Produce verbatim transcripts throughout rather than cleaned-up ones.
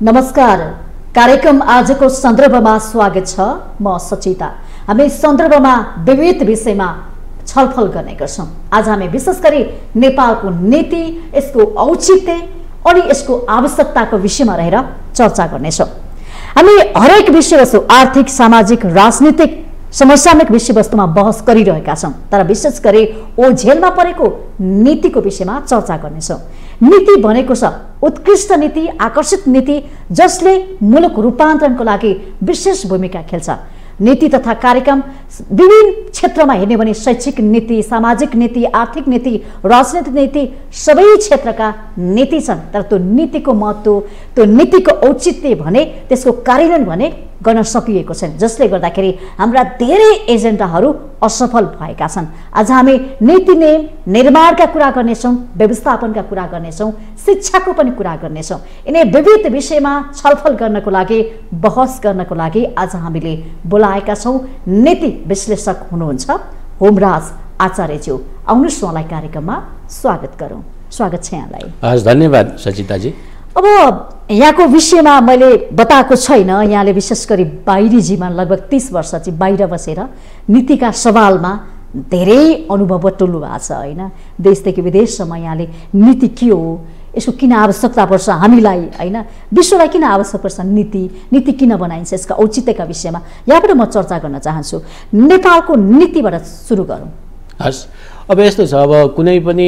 नमस्कार, कार्यक्रम आजको सन्दर्भमा स्वागत छ। म सचिता। हामी सन्दर्भमा विविध विषयमा छलफल गर्ने गर्छौं। आज हामी विशेष गरी नेपालको नीति, यसको औचित्य अनि यसको आवश्यकताको विषयमा रहेर चर्चा गर्नेछौं। हामी हरेक विषयवस्तु आर्थिक, सामाजिक, राजनीतिक, समसामयिक विषयवस्तुमा बहस गरिरहेका छौं, तर विशेष गरी ओझेलमा परेको नीतिको विषयमा चर्चा गर्नेछौं। नीति भनेको छ उत्कृष्ट नीति, आकर्षित नीति, जसले मुलुक रूपान्तरणको लागि विशेष भूमिका खेल्छ। नीति तथा कार्यक्रम विभिन्न क्षेत्रमा हेर्ने भने शैक्षिक नीति, सामाजिक नीति, आर्थिक नीति, राजनीतिक नीति, सबै क्षेत्रका नीति छन्। तर त्यो नीतिको महत्त्व, त्यो नीतिको औचित्य भने, त्यसको कार्यान्वयन भने गर्न सकिएको छैन, जसले गर्दाखेरि हाम्रा धेरै एजेन्डाहरू असफल भएका छन्। आज हामी नीति निर्माणका कुरा गर्नेछौं, व्यवस्थापनका कुरा गर्नेछौं, शिक्षाको पनि कुरा गर्नेछौं। यिनै विविध विषयमा छलफल गर्नको लागि, बहस गर्नको लागि आज हामीले बोलाएका छौं नीति विश्लेषक हुनुहुन्छ होमराज आचार्यज्यू। आउनुहोस् उहाँलाई कार्यक्रममा स्वागत गरौँ। स्वागत छ यहाँलाई। हस्, धन्यवाद सचिताजी। अब यहाँको विषयमा मैले बताएको छैन, यहाँले विशेष गरी बाहिरी जीवन लगभग तीस वर्ष चाहिँ बाहिर बसेर नीतिका सवालमा धेरै अनुभव बटुल्नु भएको छ होइन। देशदेखि विदेशसम्म यहाँले नीति के हो, यसको किन आवश्यकता पर्छ हामीलाई होइन, विश्वलाई किन आवश्यक पर्छ नीति, नीति किन बनाइन्छ, यसका औचित्यका विषयमा यहाँबाट म चर्चा गर्न चाहन्छु। नेपालको नीतिबाट सुरु गरौँ। हस्, अब यस्तो छ, अब कुनै पनि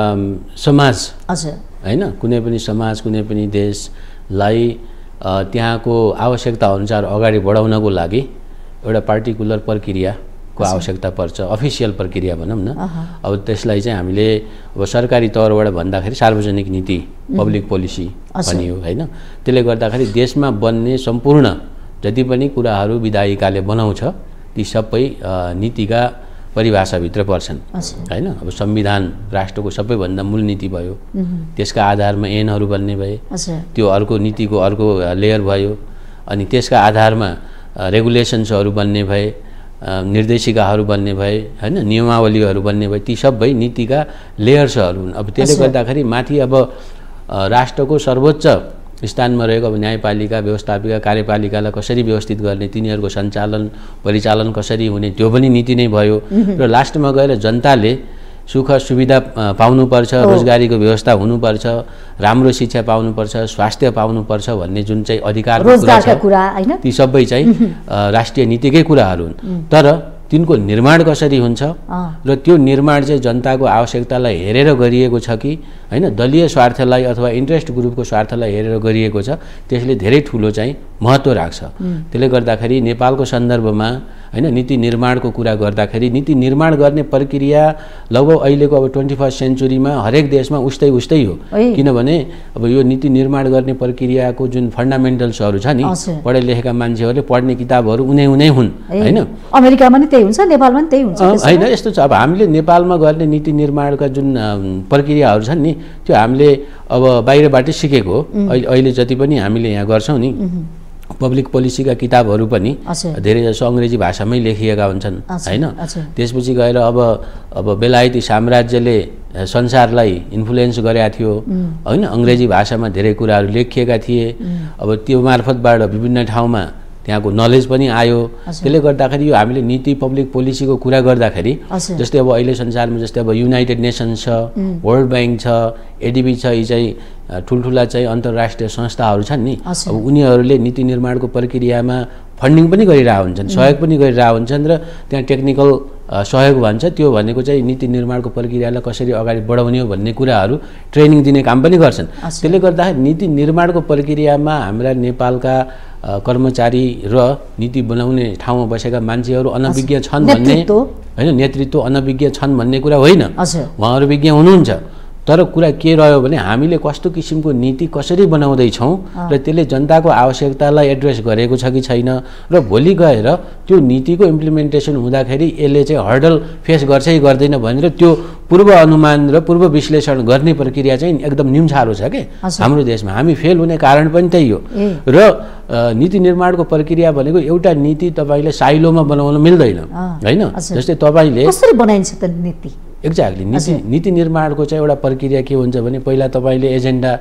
समाज हजुर होइन, कुनै पनि समाज, कुनै पनि देशलाई त्यहाँको आवश्यकता अनुसार अगाडि बढाउनको लागि एउटा पार्टिकुलर प्रक्रियाको आवश्यकता पर्छ, अफिसियल प्रक्रिया भनौँ न। अब त्यसलाई चाहिँ हामीले अब सरकारी तौरबाट भन्दाखेरि सार्वजनिक नीति, पब्लिक पोलिसी भनियो होइन। त्यसले गर्दाखेरि देशमा बन्ने सम्पूर्ण जति पनि कुराहरू विधायिकाले बनाउँछ ती सबै नीतिका परिभाषाभित्र पर्छन् होइन। अब संविधान राष्ट्रको सबैभन्दा मूल नीति भयो, त्यसका आधारमा ऐनहरू बन्ने भए, त्यो अर्को नीतिको अर्को लेयर भयो, अनि त्यसका आधारमा रेगुलेसन्सहरू बन्ने भए, निर्देशिकाहरू बन्ने भए होइन, नियमावलीहरू बन्ने भए, ती सबै नीतिका लेयर्सहरू हुन्। अब त्यसले गर्दाखेरि माथि अब राष्ट्रको सर्वोच्च स्थानमा रहेको अब न्यायपालिका, व्यवस्थापिका, कार्यपालिकालाई कसरी व्यवस्थित गर्ने, तिनीहरूको सञ्चालन परिचालन कसरी हुने, त्यो पनि नीति नै भयो। र लास्टमा गएर जनताले सुख सुविधा पाउनुपर्छ, रोजगारीको व्यवस्था हुनुपर्छ, राम्रो शिक्षा पाउनुपर्छ, स्वास्थ्य पाउनुपर्छ भन्ने जुन चाहिँ अधिकारको कुरा छ, ती सबै चाहिँ राष्ट्रिय नीतिकै कुराहरू हुन्। तर तिनको निर्माण कसरी हुन्छ र त्यो निर्माण चाहिँ जनताको आवश्यकतालाई हेरेर गरिएको छ कि होइन, दलीय स्वार्थलाई अथवा इन्ट्रेस्ट ग्रुपको स्वार्थलाई हेरेर गरिएको छ, त्यसले धेरै ठुलो चाहिँ महत्त्व राख्छ। त्यसले गर्दाखेरि नेपालको सन्दर्भमा होइन, नीति निर्माणको कुरा गर्दाखेरि नीति निर्माण गर्ने प्रक्रिया लगभग अहिलेको अब ट्वेन्टी फर्स्ट सेन्चुरीमा हरेक देशमा उस्तै उस्तै हो। किनभने अब यो नीति निर्माण गर्ने प्रक्रियाको जुन फन्डामेन्टल्सहरू छ नि, पढे लेखेका मान्छेहरूले पढ्ने किताबहरू उनै उनै हुन् होइन। अमेरिकामा पनि त्यही हुन्छ, नेपालमा पनि त्यही हुन्छ होइन। यस्तो छ, अब हामीले नेपालमा गर्ने नीति निर्माणका जुन प्रक्रियाहरू छन् नि, त्यो हामीले अब बाहिरबाटै सिकेको हो। अहिले जति पनि हामीले यहाँ गर्छौँ नि, पब्लिक पोलिसीका किताबहरू पनि धेरै जसो अङ्ग्रेजी भाषामै लेखिएका हुन्छन् होइन। त्यसपछि गएर अब अब बेलायती साम्राज्यले संसारलाई इन्फ्लुएन्स गरेका थियो होइन, अङ्ग्रेजी भाषामा धेरै कुराहरू लेखिएका थिए। अब त्यो मार्फतबाट विभिन्न ठाउँमा त्यहाँको नलेज पनि आयो। त्यसले गर्दाखेरि यो हामीले नीति पब्लिक पोलिसीको कुरा गर्दाखेरि जस्तै अब अहिले संसारमा जस्तै अब युनाइटेड नेसन्स छ, वर्ल्ड ब्याङ्क छ, एडिबी छ, यी चाहिँ ठुल्ठुला चाहिँ अन्तर्राष्ट्रिय संस्थाहरू छन् नि। अब उनीहरूले नीति निर्माणको प्रक्रियामा फन्डिङ पनि गरिरहेका हुन्छन्, सहयोग पनि गरिरहेका हुन्छन्, र त्यहाँ टेक्निकल सहयोग भन्छ, त्यो भनेको चाहिँ नीति निर्माणको प्रक्रियालाई कसरी अगाडि बढाउने हो भन्ने कुराहरू ट्रेनिङ दिने काम पनि गर्छन्। त्यसले गर्दाखेरि नीति निर्माणको प्रक्रियामा हाम्रा नेपालका कर्मचारी र नीति बनाउने ठाउँमा बसेका मान्छेहरू अनभिज्ञ छन् भन्ने होइन, नेतृत्व अनभिज्ञ छन् भन्ने कुरा होइन, उहाँहरू विज्ञ हुनुहुन्छ। तर कुरा के रह्यो भने हामीले कस्तो किसिमको नीति कसरी बनाउँदैछौँ र त्यसले जनताको आवश्यकतालाई एड्रेस गरेको छ कि छैन, र भोलि गएर त्यो नीतिको इम्प्लिमेन्टेसन हुँदाखेरि यसले चाहिँ हर्डल फेस गर्छ कि गर्दैन भनेर त्यो पूर्व अनुमान र पूर्व विश्लेषण गर्ने प्रक्रिया चाहिँ एकदम निम्छारो छ के हाम्रो देशमा। हामी फेल हुने कारण पनि त्यही हो। र नीति निर्माणको प्रक्रिया भनेको एउटा नीति तपाईँले साइलोमा बनाउन मिल्दैन होइन। जस्तै तपाईँले कसरी बनाइन्छ त नीति? एक्ज्याक्टली नीति नीति निर्माणको चाहिँ एउटा प्रक्रिया के हुन्छ भने पहिला तपाईँले एजेन्डा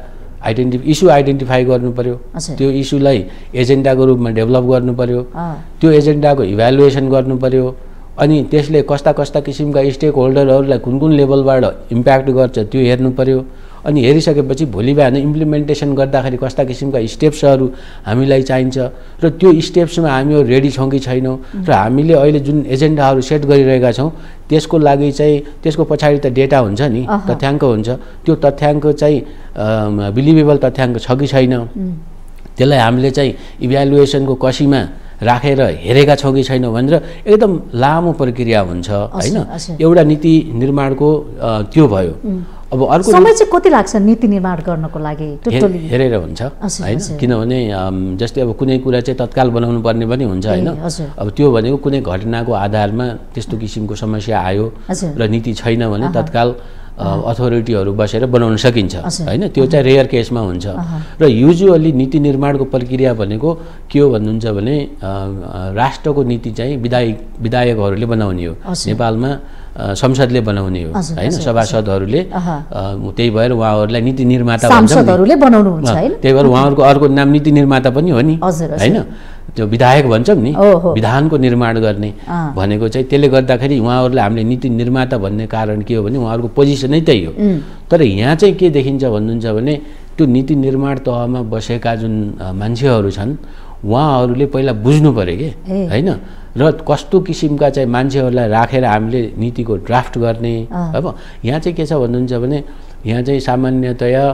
आइडेन्टि इस्यु आइडेन्टिफाई गर्नु पर्यो, त्यो इस्युलाई एजेन्डाको रूपमा डेभलप गर्नु पर्यो, त्यो एजेन्डाको इभ्यालुएसन गर्नु पर्यो, अनि त्यसले कस्ता कस्ता किसिमका स्टेक होल्डरहरूलाई कुन कुन लेभलबाट इम्प्याक्ट गर्छ त्यो हेर्नु पर्यो। अनि हेरिसकेपछि भोलि बिहान इम्प्लिमेन्टेसन गर्दाखेरि कस्ता किसिमका स्टेप्सहरू हामीलाई चाहिन्छ र त्यो स्टेप्समा हामी रेडी छौँ कि छैनौँ, र हामीले अहिले जुन एजेन्डाहरू सेट गरिरहेका छौँ त्यसको लागि चाहिँ त्यसको पछाडि त डेटा हुन्छ नि, तथ्याङ्क हुन्छ, त्यो तथ्याङ्क चाहिँ बिलिभेबल तथ्याङ्क छ कि छैन, त्यसलाई हामीले चाहिँ इभ्यालुएसनको कसीमा राखेर हेरेका छौँ कि छैनौँ भनेर एकदम लामो प्रक्रिया हुन्छ हैन। एउटा नीति निर्माणको त्यो भयो। अब अर्को समय चाहिँ कति लाग्छ नीति निर्माण गर्नको लागि? टोटली हेरेर हुन्छ हैन, किनभने जस्तै अब कुनै कुरा चाहिँ तत्काल बनाउनु पर्ने पनि हुन्छ हैन। अब त्यो भनेको कुनै घटनाको आधारमा त्यस्तो किसिमको समस्या आयो र नीति छैन भने तत्काल अथोरिटीहरू बसेर बनाउन सकिन्छ हैन, त्यो चाहिँ रेयर केसमा हुन्छ। र युजुअली नीति निर्माणको प्रक्रिया भनेको के हो भन्नुहुन्छ भने राष्ट्रको नीति चाहिँ विधायक विधायकहरूले बनाउने हो, नेपालमा संसदले बनाउने हो हैन, सभासदहरूले। त्यही भएर उहाँहरूलाई नीति निर्माता सांसदहरूले बनाउनु हुन्छ हैन, त्यही भएर उहाँहरूको अर्को नाम नीति निर्माता पनि हो नि हैन, त्यो विधायक भन्छौँ नि, विधानको निर्माण गर्ने भनेको चाहिँ। त्यसले गर्दाखेरि उहाँहरूलाई हामीले नीति निर्माता भन्ने कारण के हो भने उहाँहरूको पोजिसनै त्यही हो। तर यहाँ चाहिँ के देखिन्छ भन्नुहुन्छ भने त्यो नीति निर्माण तहमा बसेका जुन मान्छेहरू छन् उहाँहरूले पहिला बुझ्नु पर्यो कि हैन, र कस्तो किसिमका चाहिँ मान्छेहरूलाई राखेर हामीले नीतिको ड्राफ्ट गर्ने। अब यहाँ चाहिँ के छ भन्नुहुन्छ भने यहाँ चाहिँ सामान्यतया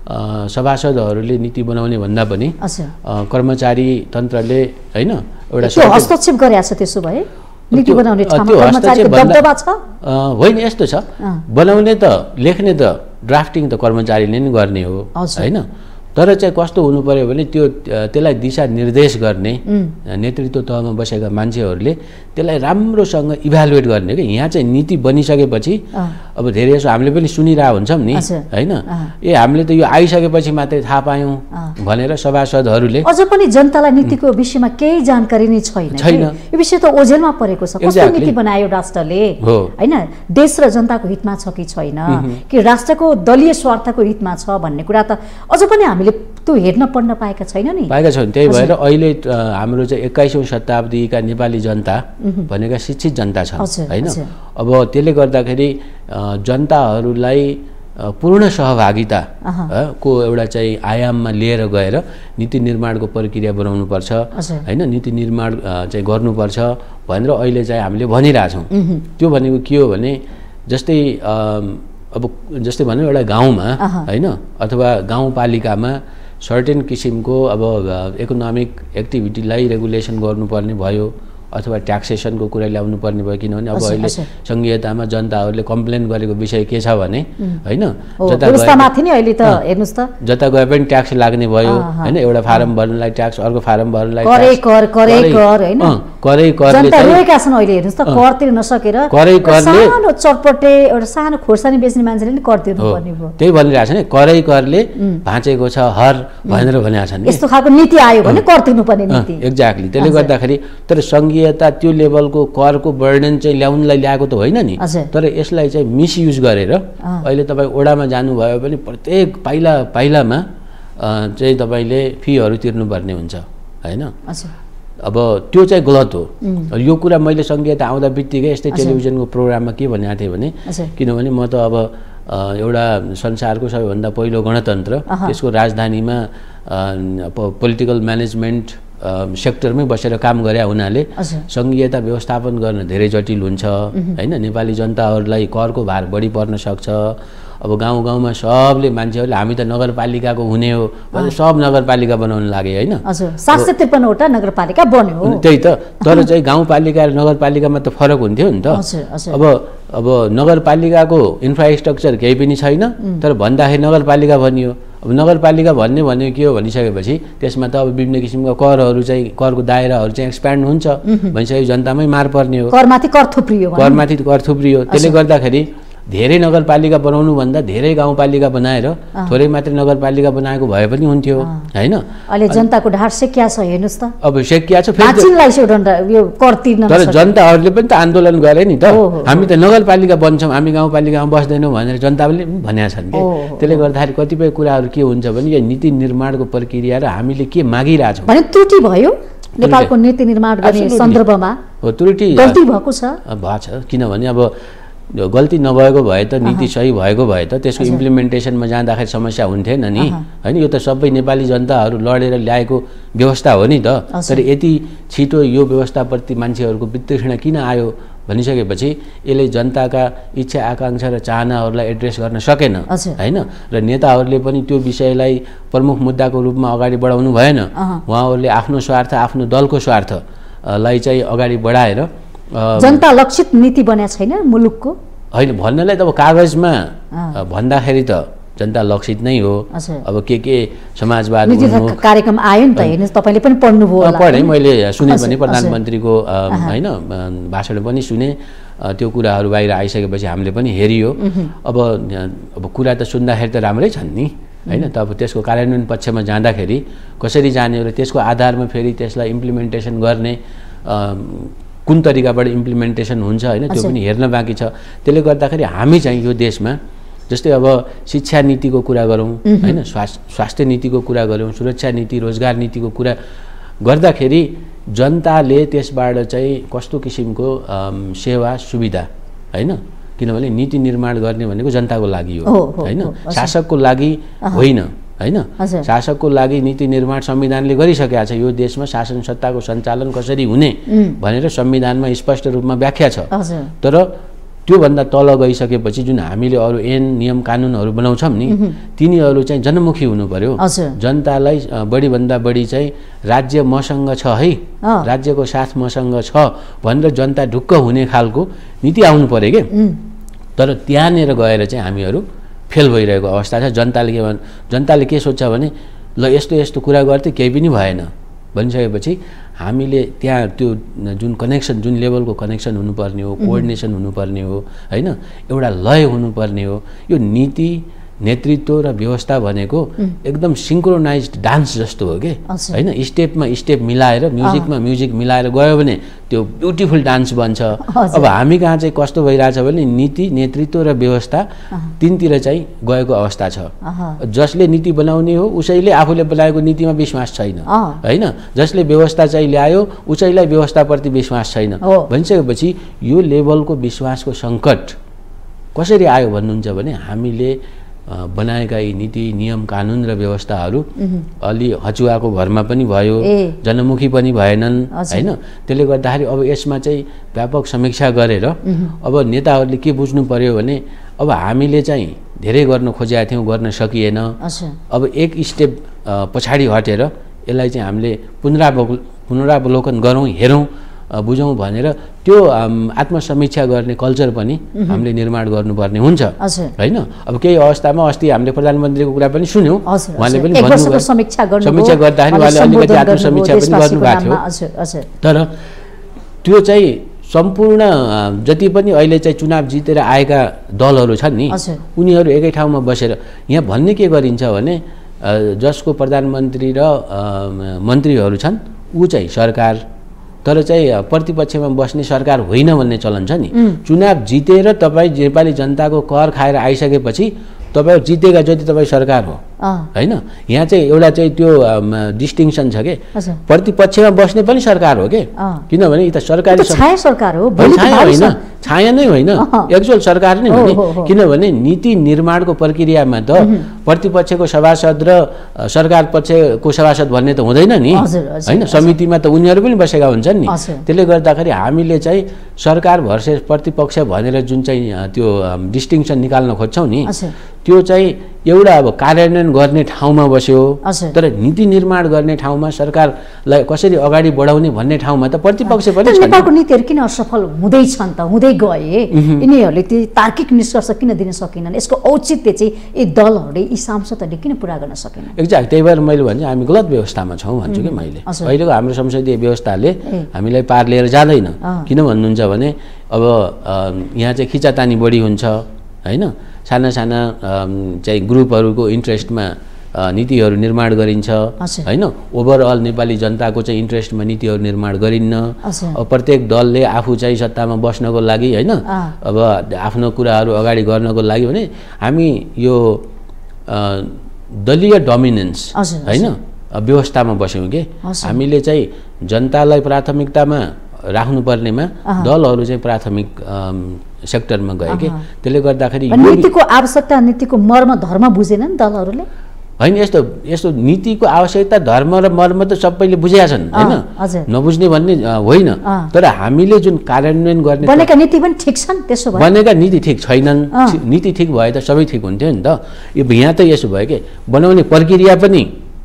सभासदहरूले नीति बनाउने भन्दा पनि कर्मचारी तन्त्रले हैन एउटा हस्तक्षेप गरेको छ। त्यसो भए नीति बनाउने ठाउँमा कर्मचारीको दबदबा छ होइन? यस्तो छ, बनाउने त लेख्ने त ड्राफ्टिङ त कर्मचारीले नै गर्ने हो हैन, तर चाहिँ कस्तो हुनु पर्यो भने त्यो त्यसलाई दिशा निर्देश गर्ने नेतृत्व तहमा बसेका मान्छेहरूले त्यसलाई राम्रोसँग इभ्यालुएट गर्ने कि यहाँ चाहिँ नीति बनिसकेपछि अब धेरै जसो हामीले पनि सुनिरहेको हुन्छौँ नि हैन, ए हामीले त यो आइसकेपछि मात्रै थाहा पायौँ भनेर सभासदहरूले। अझ पनि जनतालाई नीतिको विषयमा केही जानकारी नै छैन छैन यो विषय त ओझेलमा परेको छ। कस्तो नीति बनायो राष्ट्रले हैन, देश र जनताको हितमा छ कि छैन, कि राष्ट्रको दलीय स्वार्थको हितमा छ भन्ने कुरा त अझ पनि हामीले त्यो हेर्न पढ्न पाएका छैन नि पाएका छैन। त्यही भएर अहिले हाम्रो चाहिँ एक्काइसौँ शताब्दीका नेपाली जनता भनेका शिक्षित जनता छन् हैन। अब त्यसले गर्दाखेरि जनताहरूलाई पूर्ण सहभागिता को एउटा चाहिँ आयाममा लिएर गएर नीति निर्माणको प्रक्रिया बनाउनु पर्छ हैन, नीति निर्माण चाहिँ गर्नुपर्छ भनेर अहिले चाहिँ हामीले भनिरहेछौँ। त्यो भनेको के हो भने जस्तै अब जस्तै भनौँ एउटा गाउँमा हैन अथवा गाउँपालिकामा सर्टेन किसिमको अब इकोनोमिक एक्टिभिटीलाई रेगुलेसन गर्नुपर्ने भयो अथवा ट्याक्सेसनको कुरा ल्याउनु पर्ने भयो, किनभने अब अहिले संघीयतामा जनताहरूले कम्प्लेन गरेको विषय के छ भने हैन जता गए पनि ट्याक्स लाग्ने भयो हैन, एउटा फारम भर्नलाई ट्याक्स, अर्को फारम भर्नलाई करै कर करै कर हैन, करै करले जनता रोएका छन् अहिले। हेर्नुस् त कर तिर्न नसकेर करै करले सानो चटपटे एउटा सानो खोर्सानी बेच्ने मान्छेले नि कर तिर्नु पर्ने भयो। त्यही भनिरहेछ नि, करै करले भाँचेको छ हर भनेर भनेका छन्। यस्तो खालको नीति आयो भने कर तिर्नु पर्ने नीति एक्ज्याक्टली। त्यसले गर्दाखेरि तर संघीय त्यो लेभलको करको वर्णन चाहिँ ल्याउनलाई ल्याएको त होइन नि, तर यसलाई चाहिँ मिसयुज गरेर अहिले तपाईँ ओडामा जानुभयो भने प्रत्येक पाइला पाइलामा चाहिँ तपाईँले फीहरू तिर्नुपर्ने हुन्छ होइन। अब त्यो चाहिँ गलत हो। यो कुरा मैले संघीयता आउँदा बित्तिकै यस्तै टेलिभिजनको प्रोग्राममा के भनेको थिएँ भने किनभने म त अब एउटा संसारको सबैभन्दा पहिलो गणतन्त्र त्यसको राजधानीमा पोलिटिकल म्यानेजमेन्ट सेक्टरमै बसेर काम गरे हुनाले संघीयता व्यवस्थापन गर्न धेरै जटिल हुन्छ हैन। नेपाली जनताहरूलाई करको भार बढी पर्न सक्छ। अब गाउँ गाउँमा सबले मान्छेहरूले हामी त नगरपालिकाको हुने हो भने सब नगरपालिका बनाउन लागे हैन। सात सय त्रिपन्नवटा नगरपालिका बन्यो। त्यही त, तर चाहिँ गाउँपालिका र नगरपालिकामा त फरक हुन्थ्यो नि त। अब अब नगरपालिकाको इन्फ्रास्ट्रक्चर केही पनि छैन, तर भन्दाखेरि नगरपालिका भनियो। अब नगरपालिका भन्ने भनेको के हो भनिसकेपछि त्यसमा त अब विभिन्न किसिमका करहरू चाहिँ करको दायराहरू चाहिँ एक्सप्यान्ड हुन्छ भनिसकेपछि जनतामै मार पर्ने हो। करमाथि कर थुप्रियो करमाथि कर थुप्रियो त्यसले गर्दाखेरि धेरै नगरपालिका बनाउनु भन्दा धेरै गाउँपालिका बनाएर थोरै मात्रै नगरपालिका बनाएको भए पनि हुन्थ्यो हैन। अहिले जनताको ढाड सेक्या छ हेर्नुस् त। अब सेक्या छ फेरि मान्छेलाई एउटा यो कर तिर्न तर जनताहरूले पनि त आन्दोलन गरे नि त। हामी त नगरपालिका बन्छौँ, हामी गाउँपालिकामा बस्दैनौँ भनेर जनताले पनि भनेका छन् कि। त्यसले गर्दाखेरि कतिपय कुराहरू के हुन्छ भने यो नीति निर्माणको प्रक्रिया र हामीले के मागिरहेछौँ भने त्रुटि भयो नेपालको नीति निर्माण गर्ने सन्दर्भमा। हो त्रुटि गल्ती भएको छ भएको छ, किनभने अब गल्ती नभएको भए त नीति सही भएको भए त त्यसको इम्प्लिमेन्टेसनमा जाँदाखेरि समस्या हुन्थेन नि हैन। यो त सबै नेपाली जनताहरू लडेर ल्याएको व्यवस्था हो नि त। तर यति छिटो यो व्यवस्थाप्रति मान्छेहरूको वितृष्णा किन आयो भनिसकेपछि यसले जनताका इच्छा आकाङ्क्षा र चाहनाहरूलाई एड्रेस गर्न सकेन हैन। र नेताहरूले पनि त्यो विषयलाई प्रमुख मुद्दाको रूपमा अगाडि बढाउनु भएन। उहाँहरूले आफ्नो स्वार्थ आफ्नो दलको स्वार्थलाई चाहिँ अगाडि बढाएर जनता लक्षित नीति बन्या छैन मुलुकको हैन भन्नलाई त अब कागजमा भन्दाखेरि त जनता लक्षित नै हो। अब के के समाजवाद कार्यक्रम आयो नि त हेर्नुस् तपाईले पनि पढ्नुभयो होला। पढेँ मैले, सुने पनि प्रधानमन्त्रीको हैन भाषण पनि सुने। त्यो कुराहरू बाहिर आइसकेपछि हामीले पनि हेरियो। अब अब कुरा त सुन्दाखेरि त राम्रै छन् नि हैन। त अब त्यसको कार्यान्वयन पक्षमा जाँदाखेरि कसरी जाने र त्यसको आधारमा फेरि त्यसलाई इम्प्लिमेन्टेसन गर्ने कुन तरिकाबाट इम्प्लिमेन्टेसन हुन्छ हैन त्यो पनि हेर्न बाँकी छ। त्यसले गर्दाखेरि हामी चाहिँ यो देशमा जस्तै अब शिक्षा नीतिको कुरा गरौँ हैन, स्वास्थ्य नीतिको कुरा गरौँ, सुरक्षा नीति रोजगार नीतिको कुरा गर्दाखेरि जनताले त्यसबाट चाहिँ कस्तो किसिमको सेवा सुविधा हैन। किनभने नीति निर्माण गर्ने भनेको जनताको लागि हो हैन, शासकको लागि होइन हैन। शासकको लागि नीति निर्माण संविधानले गरिसकेको छ। यो देशमा शासन सत्ताको सञ्चालन कसरी हुने भनेर संविधानमा स्पष्ट रूपमा व्याख्या छ। तर त्योभन्दा तल गइसकेपछि जुन हामीले अरू ऐन नियम कानुनहरू बनाउँछौँ नि तिनीहरू चाहिँ जनमुखी हुनु पर्यो। जनतालाई बढीभन्दा बढी चाहिँ राज्य मसँग छ है, राज्यको साथ मसँग छ भनेर जनता ढुक्क हुने खालको नीति आउनु पर्यो के। तर त्यहाँनिर गएर चाहिँ हामीहरू फेल भइरहेको अवस्था छ। जनताले के भन् जनताले के सोच्छ भने ल यस्तो यस्तो कुरा गर्थे केही पनि भएन भनिसकेपछि हामीले त्यहाँ त्यो जुन कनेक्सन जुन लेभलको कनेक्सन हुनुपर्ने हो, कोअर्डिनेसन हुनुपर्ने हो हैन, एउटा लय हुनुपर्ने हो। यो नीति नेतृत्व र व्यवस्था भनेको एकदम सिङ्क्रोनाइज्ड डान्स जस्तो हो के हैन। स्टेपमा स्टेप मिलाएर म्युजिकमा म्युजिक मिलाएर गयो भने त्यो ब्युटिफुल डान्स बन्छ। अब हामी कहाँ चाहिँ कस्तो भइरहेछ भने नीति नेतृत्व र व्यवस्था तिनतिर चाहिँ गएको अवस्था छ। जसले नीति बनाउने हो उसैले आफूले बनाएको नीतिमा विश्वास छैन हैन। जसले व्यवस्था चाहिँ ल्यायो उसैलाई व्यवस्थाप्रति विश्वास छैन भनिसकेपछि यो लेभलको विश्वासको सङ्कट कसरी आयो भन्नुहुन्छ भने हामीले बनाएका यी नीति नियम कानुन र व्यवस्थाहरू अलि हचुवाको भरमा पनि भयो, जनमुखी पनि भएनन् हैन। त्यसले गर्दाखेरि अब यसमा चाहिँ व्यापक समीक्षा गरेर अब नेताहरूले के बुझ्नु पर्यो भने अब हामीले चाहिँ धेरै गर्न खोजेका थियौँ, गर्न सकिएन। अब एक स्टेप पछाडि हटेर यसलाई चाहिँ हामीले पुनरावलो पुनरावलोकन गरौँ, हेरौँ, बुझौँ भनेर त्यो आत्मसमीक्षा गर्ने कल्चर पनि हामीले निर्माण गर्नुपर्ने हुन्छ हैन। अब केही अवस्थामा अस्ति हामीले प्रधानमन्त्रीको कुरा पनि सुन्यौँ, उहाँले पनि भन्नुभयो समीक्षा गर्दाखेरि उहाँले अलिकति आत्मसमीक्षा पनि गर्नुभएको थियो। तर त्यो चाहिँ सम्पूर्ण जति पनि अहिले चाहिँ चुनाव जितेर आएका दलहरू छन् नि उनीहरू एकै ठाउँमा बसेर यहाँ भन्ने के गरिन्छ भने जसको प्रधानमन्त्री र मन्त्रीहरू छन् ऊ चाहिँ सरकार, तर चाहिँ प्रतिपक्षमा बस्ने सरकार होइन भन्ने चलन छ नि। चुनाव जितेर तपाईँ नेपाली जनताको कर खाएर आइसकेपछि तपाईँ जितेका जति तपाईँ सरकार हो हैन। यहाँ चाहिँ एउटा चाहिँ त्यो डिस्टिङसन छ के, प्रतिपक्षमा बस्ने पनि सरकार हो के। किनभने यो त सरकारी छाया सरकार हो, छाया होइन, छाया नै होइन, एक्चुअल सरकार नै हो नि। किनभने नीति निर्माणको प्रक्रियामा त प्रतिपक्षको सभासद र सरकार पक्षको सभासद भन्ने त हुँदैन नि हैन। समितिमा त उनीहरू पनि बसेका हुन्छन् नि। त्यसले गर्दाखेरि हामीले चाहिँ सरकार भर्सेस प्रतिपक्ष भनेर जुन चाहिँ त्यो डिस्टिङसन निकाल्न खोज्छौँ नि त्यो चाहिँ एउटा अब कार्यान्वयन गर्ने ठाउँमा बस्यो, तर नीति निर्माण गर्ने ठाउँमा सरकारलाई कसरी अगाडि बढाउने भन्ने ठाउँमा त प्रतिपक्ष पनि छ। नेपालको नीतिहरू किन असफल हुँदैछन् त, हुँदै गए, यिनीहरूले त्यो तार्किक निष्कर्ष किन दिन सकेनन्? यसको औचित्य चाहिँ यी दलहरूले यी सांसदहरूले किन पुरा गर्न सकेनन्? एक्ज्याक्ट त्यही भएर मैले भन्छु हामी गलत व्यवस्थामा छौँ भन्छु कि मैले। अहिलेको हाम्रो संसदीय व्यवस्थाले हामीलाई पार लिएर जाँदैन। किन भन्नुहुन्छ भने अब यहाँ चाहिँ खिचातानी बढी हुन्छ होइन साना साना चाहिँ ग्रुपहरूको इन्ट्रेस्टमा नीतिहरू निर्माण गरिन्छ होइन ओभरअल नेपाली जनताको चाहिँ इन्ट्रेस्टमा नीतिहरू निर्माण गरिन्न अब प्रत्येक दलले आफू चाहिँ सत्तामा बस्नको लागि होइन अब आफ्नो कुराहरू अगाडि गर्नको लागि भने हामी यो दलीय डोमिनेन्स होइन व्यवस्थामा बस्यौँ कि हामीले चाहिँ जनतालाई प्राथमिकतामा राख्नुपर्नेमा दलहरू चाहिँ प्राथमिक सेक्टरमा गए कि त्यसले गर्दाखेरि नीतिको आवश्यकता नीतिको मर्म धर्म बुझेनन् दलहरूले होइन यस्तो यस्तो नीतिको आवश्यकता धर्म र मर्म त सबैले बुझेका छन् होइन नबुझ्ने भन्ने होइन तर हामीले जुन कार्यान्वयन गर्ने बनेका नीति पनि ठिक छन् त्यसो भए बनेका नीति ठिक छैनन् नीति ठिक भए त सबै ठिक हुन्थ्यो नि त यो यहाँ त यसो भयो कि बनाउने प्रक्रिया पनि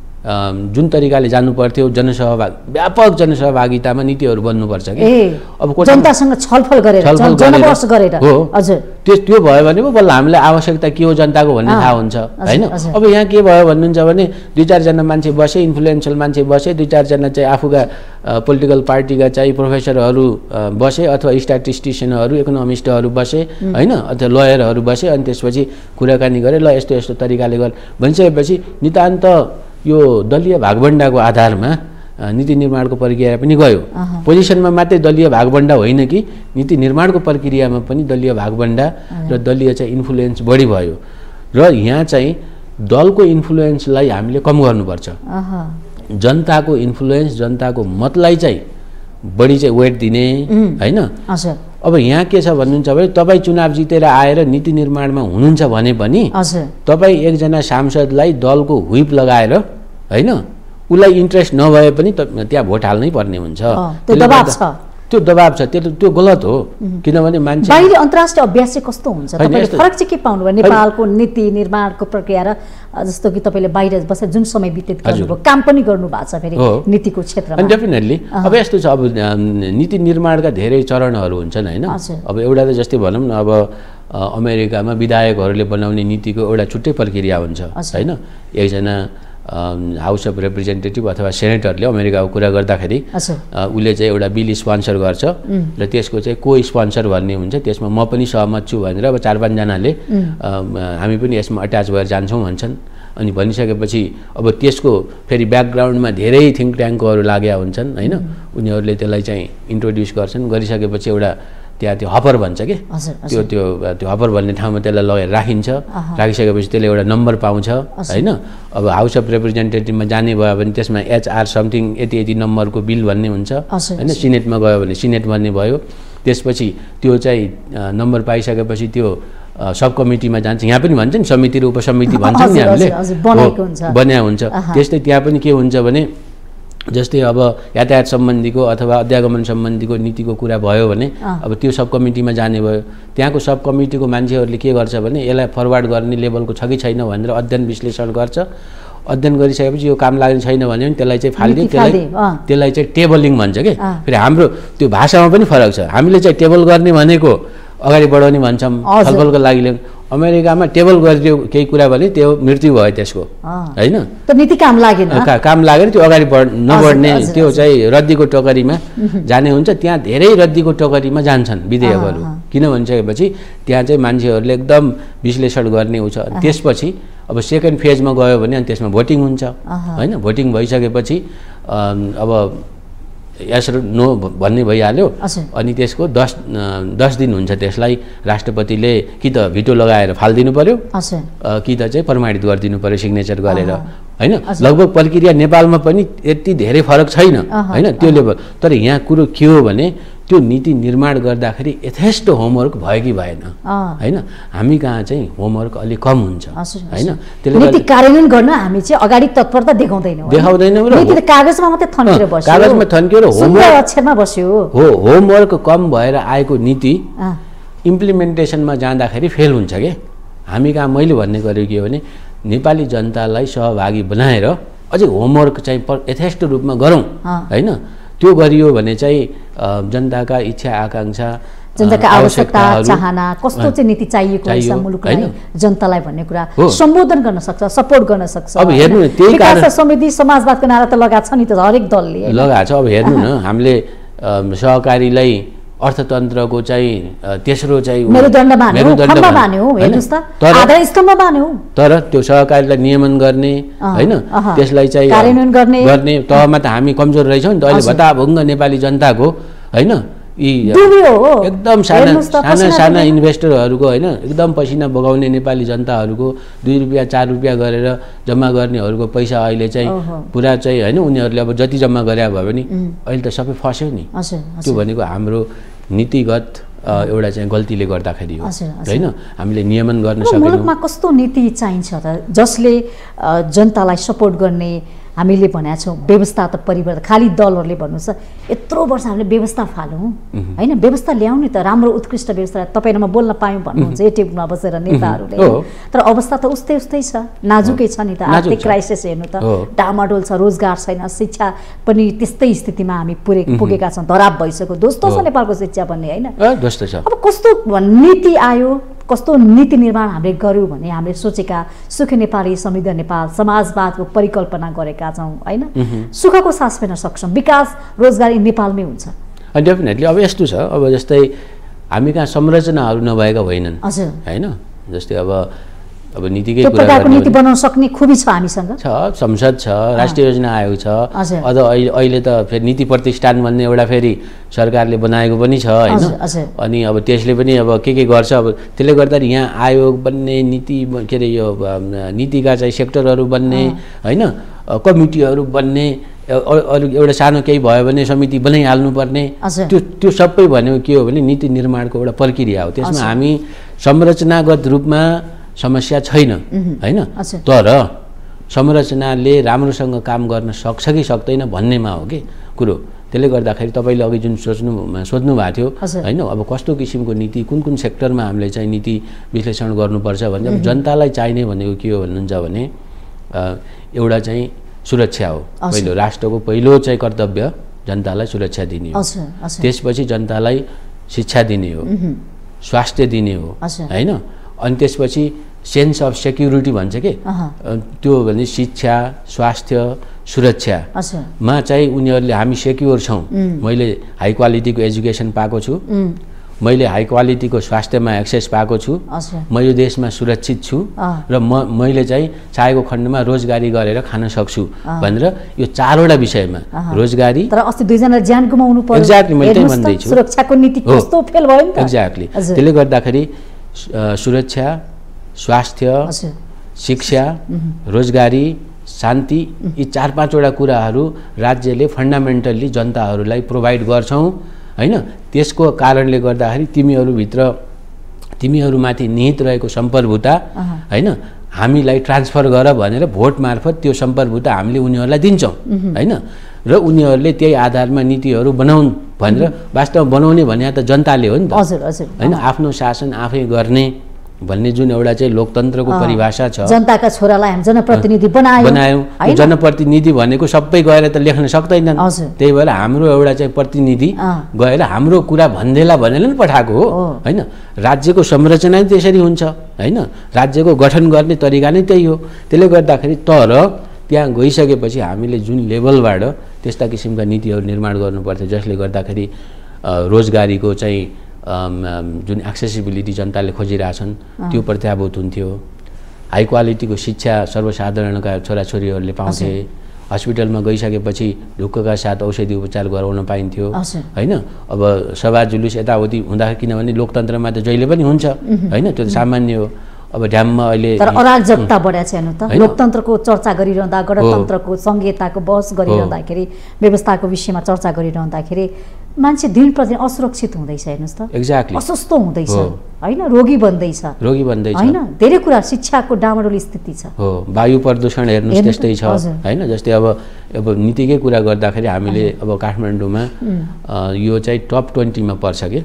जुन तरिकाले जानु पर्थ्यो जनसहभाग व्यापक जनसहभागितामा नीतिहरू बन्नुपर्छ कि अब जनतासँग छलफल गरेर जनबहस गरेर हो हजुर त्यो त्यो भयो भने पो बल्ल हामीलाई आवश्यकता के हो जनताको भन्ने थाहा हुन्छ होइन अब यहाँ के भयो भन्नुहुन्छ भने दुई चारजना मान्छे बसे इन्फ्लुएन्सियल मान्छे बसे दुई चारजना चाहिँ आफूका पोलिटिकल पार्टीका चाहिँ प्रोफेसरहरू बसे अथवा स्ट्याटिस्टिसियनहरू इकोनोमिस्टहरू बसे होइन अथवा लयरहरू बसे अनि त्यसपछि कुराकानी गरे ल यस्तो यस्तो तरिकाले गर भनिसकेपछि नितान्त यो दलीय भागभण्डाको आधारमा नीति निर्माणको प्रक्रिया पनि गयो पोजिसनमा मात्रै दलीय भागभण्डा होइन कि नीति निर्माणको प्रक्रियामा पनि दलीय भागभण्डा र दलीय चाहिँ इन्फ्लुएन्स बढी भयो र यहाँ चाहिँ दलको इन्फ्लुएन्सलाई हामीले कम गर्नुपर्छ जनताको इन्फ्लुएन्स जनताको मतलाई चाहिँ बढी चाहिँ वेट दिने होइन अब यहाँ के छ भन्नुहुन्छ भने तपाईँ चुनाव जितेर आएर नीति निर्माणमा हुनुहुन्छ भने पनि तपाईँ एकजना सांसदलाई दलको व्हिप लगाएर होइन उसलाई इन्ट्रेस्ट नभए पनि त्यहाँ भोट हाल्नै पर्ने हुन्छ त्यो दबाब छ त्यो दबाब छ त्यो त्यो गलत हो किनभने मान्छे बाहिरी अन्तर्राष्ट्रिय अभ्यास चाहिँ कस्तो हुन्छ तपाईँले फरक चाहिँ के पाउनुभयो नेपालको नीति निर्माणको प्रक्रिया र जस्तो कि तपाईँले बाहिर बसेर जुन समय व्यतीत गर्नुभयो काम पनि गर्नु भएको छ फेरि नीतिको क्षेत्रमा डेफिनेटली अब यस्तो छ अब नीति निर्माणका धेरै चरणहरू हुन्छन् होइन अब एउटा त जस्तै भनौँ न अब अमेरिकामा विधायकहरूले बनाउने नीतिको एउटा छुट्टै प्रक्रिया हुन्छ होइन एकजना हाउस अफ रिप्रेजेन्टेटिभ अथवा सेनेटरले अमेरिकाको कुरा गर्दाखेरि उसले चाहिँ एउटा बिल स्पोन्सर गर्छ र त्यसको चाहिँ को स्पोन्सर भन्ने हुन्छ त्यसमा म पनि सहमत छु भनेर अब चार पाँचजनाले हामी पनि यसमा अट्याच भएर जान्छौँ भन्छन् अनि भनिसकेपछि अब त्यसको फेरि ब्याकग्राउन्डमा धेरै थिङ्क ट्याङ्कहरू लागेका हुन्छन् होइन उनीहरूले त्यसलाई चाहिँ इन्ट्रोड्युस गर्छन् गरिसकेपछि एउटा त्यहाँ त्यो हपर भन्छ कि त्यो त्यो त्यो हपर भन्ने ठाउँमा त्यसलाई लगेर राखिन्छ राखिसकेपछि त्यसले एउटा नम्बर पाउँछ होइन अब हाउस अफ रिप्रेजेन्टेटिभमा जाने भयो भने त्यसमा एचआर समथिङ यति यति नम्बरको बिल भन्ने हुन्छ होइन सिनेटमा गयो भने सिनेट भन्ने भयो त्यसपछि त्यो चाहिँ नम्बर पाइसकेपछि त्यो सब कमिटीमा जान्छ यहाँ पनि भन्छ नि समिति र उपसमिति भन्छौँ नि हामीले बनाएको हुन्छ त्यस्तै त्यहाँ पनि के हुन्छ भने जस्तै अब यातायात सम्बन्धीको अथवा अध्यागमन सम्बन्धीको नीतिको कुरा भयो भने अब त्यो सब कमिटीमा जाने भयो त्यहाँको सब कमिटीको मान्छेहरूले के गर्छ भने यसलाई फरवर्ड गर्ने लेभलको छ कि छैन भनेर अध्ययन विश्लेषण गर्छ अध्ययन गरिसकेपछि यो काम लाग्ने छैन भने पनि त्यसलाई चाहिँ फालिदियो त्यसलाई त्यसलाई चाहिँ टेबलिङ भन्छ कि फेरि हाम्रो त्यो भाषामा पनि फरक छ हामीले चाहिँ टेबल गर्ने भनेको अगाडि बढाउने भन्छौँ छलफलको लागि अमेरिकामा टेबल गरिदियो केही कुरा भने त्यो मृत्यु भयो त्यसको होइन त्यो नीति काम लागेन काम लागेर त्यो अगाडि बढ नबढ्ने त्यो चाहिँ रद्दीको टोकरीमा जाने हुन्छ त्यहाँ धेरै रद्दीको टोकरीमा जान्छन् विधेयकहरू किन भनिसकेपछि त्यहाँ चाहिँ मान्छेहरूले एकदम विश्लेषण गर्ने हुन्छ त्यसपछि अब सेकेन्ड फेजमा गयो भने अनि त्यसमा भोटिङ हुन्छ होइन भोटिङ भइसकेपछि अब यस र नो भन्ने भइहाल्यो अनि त्यसको दस दस दिन हुन्छ त्यसलाई राष्ट्रपतिले कि त भिटो लगाएर फालिदिनु पर्यो कि त चाहिँ प्रमाणित गरिदिनु पर्यो सिग्नेचर गरेर होइन लगभग प्रक्रिया नेपालमा पनि यति धेरै फरक छैन होइन त्यो लेभल तर यहाँ कुरो के हो भने त्यो नीति निर्माण गर्दाखेरि यथेष्ट होमवर्क भयो कि भएन होइन हामी कहाँ चाहिँ होमवर्क अलिक कम हुन्छ होइन नीति कार्यान्वयन गर्न हामी चाहिँ अगाडि तत्परता देखाउँदैनौँ देखाउँदैनौँ र कागजमा मात्रै थन्केर बस्यो कागजमा थन्केर होमवर्क अक्षरमा बस्यो हो होमवर्क कम भएर आएको नीति इम्प्लिमेन्टेसनमा जाँदाखेरि फेल हुन्छ के हामी कहाँ मैले भन्ने गरेको के हो भने नेपाली जनतालाई सहभागी बनाएर अझै होमवर्क चाहिँ यथेष्ट रूपमा गरौँ होइन त्यो गरियो भने चाहिँ जनताका इच्छा आकांक्षा जनताका आवश्यकता चाहना कस्तो चाहिँ नीति चाहिएको छ मुलुकलाई जनतालाई भन्ने कुरा सम्बोधन गर्न सक्छ सपोर्ट गर्न सक्छ अब हेर्नु त्यही कारण समिति समाजवादको नारा त लगाएको छ नि त हरेक दलले लगाएको छ अब हेर्नु न हामीले सहकारीलाई अर्थतन्त्रको चाहिँ तेस्रो चाहिँ मेरुदण्ड मान्यो, खम्बा मान्यो, हेर्नुस् त, आधार स्तम्भ मान्यो। तर त्यो सहकारीलाई नियमन गर्ने हैन, त्यसलाई चाहिँ कार्यान्वयन गर्ने गर्ने तहमा त हामी कमजोर रहेछौँ नि त। अहिले भत्ताभुङ्ग नेपाली जनताको हैन यी एकदम साना साना साना इन्भेस्टरहरूको हैन एकदम पसिना बगाउने नेपाली जनताहरूको दुई रुपियाँ चार रुपियाँ गरेर जम्मा गर्नेहरूको पैसा अहिले चाहिँ पुरा चाहिँ हैन उनीहरूले अब जति जम्मा गरे भए पनि अहिले त सबै फस्यो नि। त्यो भनेको हाम्रो नीतिगत एउटा चाहिँ गल्तीले गर्दाखेरि हो हैन, हामीले नियमन गर्न सकेनौँ। मुलुकमा कस्तो नीति चाहिन्छ त जसले जनतालाई सपोर्ट गर्ने? हामीले भनेका छौँ व्यवस्था त परिवर्तन, खालि दलहरूले भन्नु छ यत्रो वर्ष हामीले व्यवस्था फाल्यौँ हैन, व्यवस्था ल्याउने त राम्रो उत्कृष्ट व्यवस्था। तपाईँ र म बोल्न पायौँ भन्नुहुन्छ ए टेबलमा बसेर नेताहरूले, तर अवस्था त उस्तै उस्तै छ, नाजुकै छ नि त। आर्थिक क्राइसिस हेर्नु त डामाडोल छ, रोजगार छैन, शिक्षा पनि त्यस्तै स्थितिमा हामी पुगे पुगेका छौँ, धराप भइसक्यो। दोस्तो छ नेपालको शिक्षा भन्ने हैन, दोस्तो छ। अब कस्तो नीति आयो, कस्तो नीति निर्माण हामीले गर्यौँ भने हामीले सोचेका सुखी नेपाली समृद्ध नेपाल समाजवादको परिकल्पना गरेका छौँ हैन, सुखको सास फेर्न सक्छौँ, विकास रोजगारी नेपालमै हुन्छ। डेफिनेटली अब यस्तो छ, अब जस्तै हामी कहाँ संरचनाहरू नभएका होइनन् हैन, जस्तै अब अब नीतिकै कुरा प्रकारको नीति बनाउन सक्ने खुबी छ हामीसँग, छ संसद छ, राष्ट्रिय योजना आयोग छ, अझ अहिले अहिले त फेरि नीति प्रतिष्ठान भन्ने एउटा फेरि सरकारले बनाएको पनि छ हैन। अनि अब त्यसले पनि अब के के गर्छ, अब त्यसले गर्दाखेरि यहाँ आयोग बन्ने, नीति के अरे यो नीतिका चाहिँ सेक्टरहरू बन्ने हैन, कमिटीहरू बन्ने, अरू एउटा सानो केही भयो भने समिति बनाइहाल्नुपर्ने, त्यो त्यो सबै भनेको के हो भने नीति निर्माणको एउटा प्रक्रिया हो। त्यसमा हामी संरचनागत रूपमा समस्या छैन हैन, तर संरचनाले राम्रोसँग काम गर्न सक्छ कि सक्दैन भन्नेमा हो कि कुरो। त्यसले गर्दाखेरि तपाईँले अघि जुन सोच्नु सोध्नु भएको थियो हैन, अब कस्तो किसिमको नीति कुन कुन सेक्टरमा हामीले चाहिँ नीति विश्लेषण गर्नुपर्छ भने अब जनतालाई चाहिने भनेको के हो भन्नुहुन्छ भने एउटा चाहिँ सुरक्षा हो। पहिलो राष्ट्रको पहिलो चाहिँ कर्तव्य जनतालाई सुरक्षा दिने हो, त्यसपछि जनतालाई शिक्षा दिने हो, स्वास्थ्य दिने हो हैन, अनि त्यसपछि सेन्स अफ सेक्युरिटी भन्छ के, त्यो भने शिक्षा स्वास्थ्य सुरक्षामा चाहिँ उनीहरूले हामी सेक्युर छौँ, मैले हाई क्वालिटीको एजुकेसन पाएको छु, मैले हाई क्वालिटीको स्वास्थ्यमा एक्सेस पाएको छु, म यो देशमा सुरक्षित छु र म मैले चाहिँ चाहेको खण्डमा रोजगारी गरेर खान सक्छु भनेर यो चारवटा विषयमा रोजगारी। तर अस्ति दुईजना ज्यान गुमाउनु पर्यो, एक्ज्याक्टली मैले त्यही भन्दैछु, सुरक्षाको नीति कस्तो फेल भयो नि त। एक्ज्याक्टली, त्यसले गर्दाखेरि सुरक्षा स्वास्थ्य शिक्षा रोजगारी शान्ति यी चार पाँचवटा कुराहरू राज्यले फन्डामेन्टल्ली जनताहरूलाई प्रोभाइड गर्छौँ हैन। त्यसको कारणले गर्दाखेरि तिमीहरूभित्र तिमीहरूमाथि निहित रहेको सम्प्रभुता हैन हामीलाई ट्रान्सफर गर भनेर भोट मार्फत त्यो सम्प्रभुता हामीले उनीहरूलाई दिन्छौँ हैन, र उनीहरूले त्यही आधारमा नीतिहरू बनाउन् भनेर वास्तवमा बनाउने भने त जनताले हो नि त हैन, आफ्नो शासन आफै गर्ने भन्ने जुन एउटा चाहिँ लोकतन्त्रको परिभाषा छ। जनताका छोरालाई हामी जनप्रतिनिधि बनायौँ बनायौँ जनप्रतिनिधि भनेको सबै गएर त लेख्न सक्दैनन्, त्यही भएर हाम्रो एउटा चाहिँ प्रतिनिधि गएर हाम्रो कुरा भन्देला भनेर नि पठाएको हो हैन। राज्यको संरचना नै त्यसरी हुन्छ हैन, राज्यको गठन गर्ने तरिका नै त्यही हो। त्यसले गर्दाखेरि तर त्यहाँ गइसकेपछि हामीले जुन लेभलबाट त्यस्ता किसिमका नीतिहरू निर्माण गर्नुपर्छ जसले गर्दाखेरि रोजगारीको चाहिँ जुन एक्सेसिबिलिटी जनताले खोजिरहेछन् त्यो प्रत्याभूत हुन्थ्यो, हाई क्वालिटीको शिक्षा सर्वसाधारणका छोराछोरीहरूले पाउँथे, हस्पिटलमा गइसकेपछि ढुक्कका साथ औषधि उपचार गराउन पाइन्थ्यो हैन। अब सभा जुलुस यताउति हुँदाखेरि किनभने लोकतन्त्रमा त जहिले पनि हुन्छ हैन, त्यो त सामान्य हो। अब ड्याममा अहिले तर अराजकता बढ्या छ हेर्नु त, लोकतन्त्रको चर्चा गरिरहँदा गणतन्त्रको संहिताको बहस गरिरहँदाखेरि व्यवस्थाको विषयमा चर्चा गरिरहँदाखेरि मान्छे दिन प्रतिदिन असुरक्षित हुँदैछ हेर्नुहोस् त, एक्ज्याक्टली अस्वस्थ हुँदैछ हैन, रोगी बन्दैछ रोगी बन्दैछ हैन, धेरै कुरा शिक्षाको डामाडोल स्थिति छ हो, वायु प्रदूषण हेर्नुहोस् त्यस्तै छ हैन। जस्तै अब अब नीतिकै कुरा गर्दाखेरि हामीले अब काठमाडौँमा यो चाहिँ टप ट्वेन्टीमा पर्छ कि,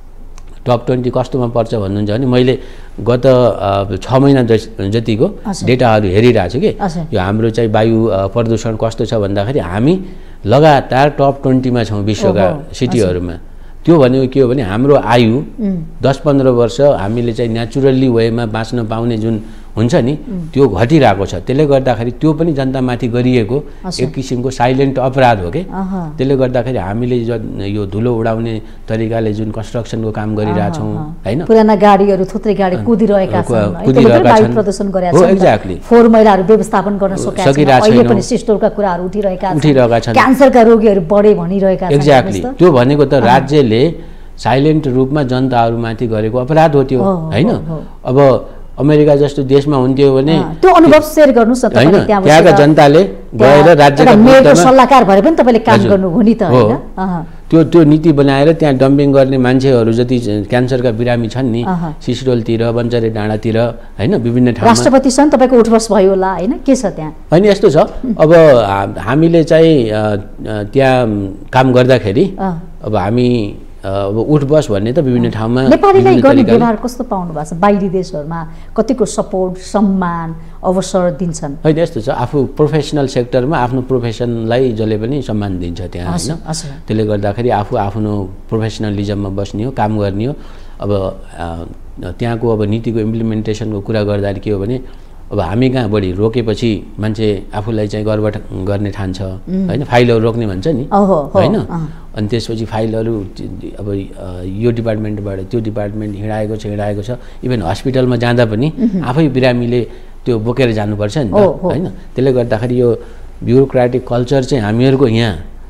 टप ट्वेन्टी कस्तोमा पर्छ भन्नुहुन्छ भने मैले गत छ महिना जतिको डेटाहरू हेरिरहेको छु कि यो हाम्रो चाहिँ वायु प्रदूषण कस्तो छ भन्दाखेरि हामी लगातार टप ट्वेन्टीमा छौँ विश्वका सिटीहरूमा। त्यो भनेको के हो भने हाम्रो आयु दस पन्ध्र वर्ष हामीले चाहिँ नेचुरल्ली वेमा बाँच्न पाउने जुन हुन्छ नि त्यो घटिरहेको छ। त्यसले गर्दाखेरि त्यो पनि जनतामाथि गरिएको एक किसिमको साइलेन्ट अपराध हो के। त्यसले गर्दाखेरि हामीले यो धुलो उडाउने तरिकाले जुन कन्स्ट्रक्सनको काम गरिरहेछौँ हैन, पुराना गाडीहरू थुत्रे गाडी कुदिरहेका छन्, कुदिरहेका छन्, प्रदर्शन गरेका हो छन्, एक्ज्याक्टली फोहोर मैलाहरू व्यवस्थापन गर्न सकेका छैन, अहिले पनि सिस्टोलका कुराहरू उठिरहेका छन्, उठिरहेका छन्, क्यान्सरका रोगीहरू बढे भनिरहेका छन्। एक्ज्याक्टली त्यो भनेको त राज्यले साइलेन्ट रूपमा जनताहरूमाथि गरेको अपराध हो त्यो हैन। अब अमेरिका जस्तो देशमा हुन्थ्यो भने त्यो अनुभव शेयर गर्नुस् न तपाईले, त्यहाँ त्यहाँका जनताले गएर राज्यका मेयरको सल्लाहकार भए पनि तपाईले काम गर्नु हो नि त हैन। त्यो त्यो नीति बनाएर त्यहाँ डम्पिङ गर्ने मान्छेहरू जति क्यान्सरका बिरामी छन् नि सिस्टोलतिर, बन्चरे डाँडातिर हैन, विभिन्न ठाउँमा राष्ट्रपतिसँग तपाईको उठबस भयो होला हैन, के छ त्यहाँ? हैन यस्तो छ, अब हामीले चाहिँ त्यहाँ काम गर्दाखेरि अब हामी अब उठबस भन्ने त विभिन्न ठाउँमा नेपालीलाई गर्ने व्यवहार कस्तो पाउनु भएको छ? बाहिरी देशहरूमा कतिको सपोर्ट, सम्मान, अवसर दिन्छन्? होइन यस्तो छ, आफू प्रोफेसनल सेक्टरमा आफ्नो प्रोफेसनलाई जसले पनि सम्मान दिन्छ त्यहाँ हैन। त्यसले गर्दाखेरि आफू आफ्नो प्रोफेसनलिजममा बस्ने हो, काम गर्ने हो। अब त्यहाँको अब नीतिको इम्प्लिमेन्टेसनको कुरा गर्दाखेरि के हो भने अब हामी कहाँ बढी रोकेपछि मान्छे आफूलाई चाहिँ गर्व गर्ने ठान्छ हैन, फाइलहरू रोक्ने भन्छ नि हैन। अनि त्यसपछि फाइलहरू अब यो डिपार्टमेन्टबाट त्यो डिपार्टमेन्ट हिँडाएको छ हिँडाएको छ इभन हस्पिटलमा जाँदा पनि आफै बिरामीले त्यो बोकेर जानुपर्छ नि त हैन। त्यसले गर्दाखेरि यो ब्युरोक्रेटिक कल्चर चाहिँ हामीहरूको यहाँ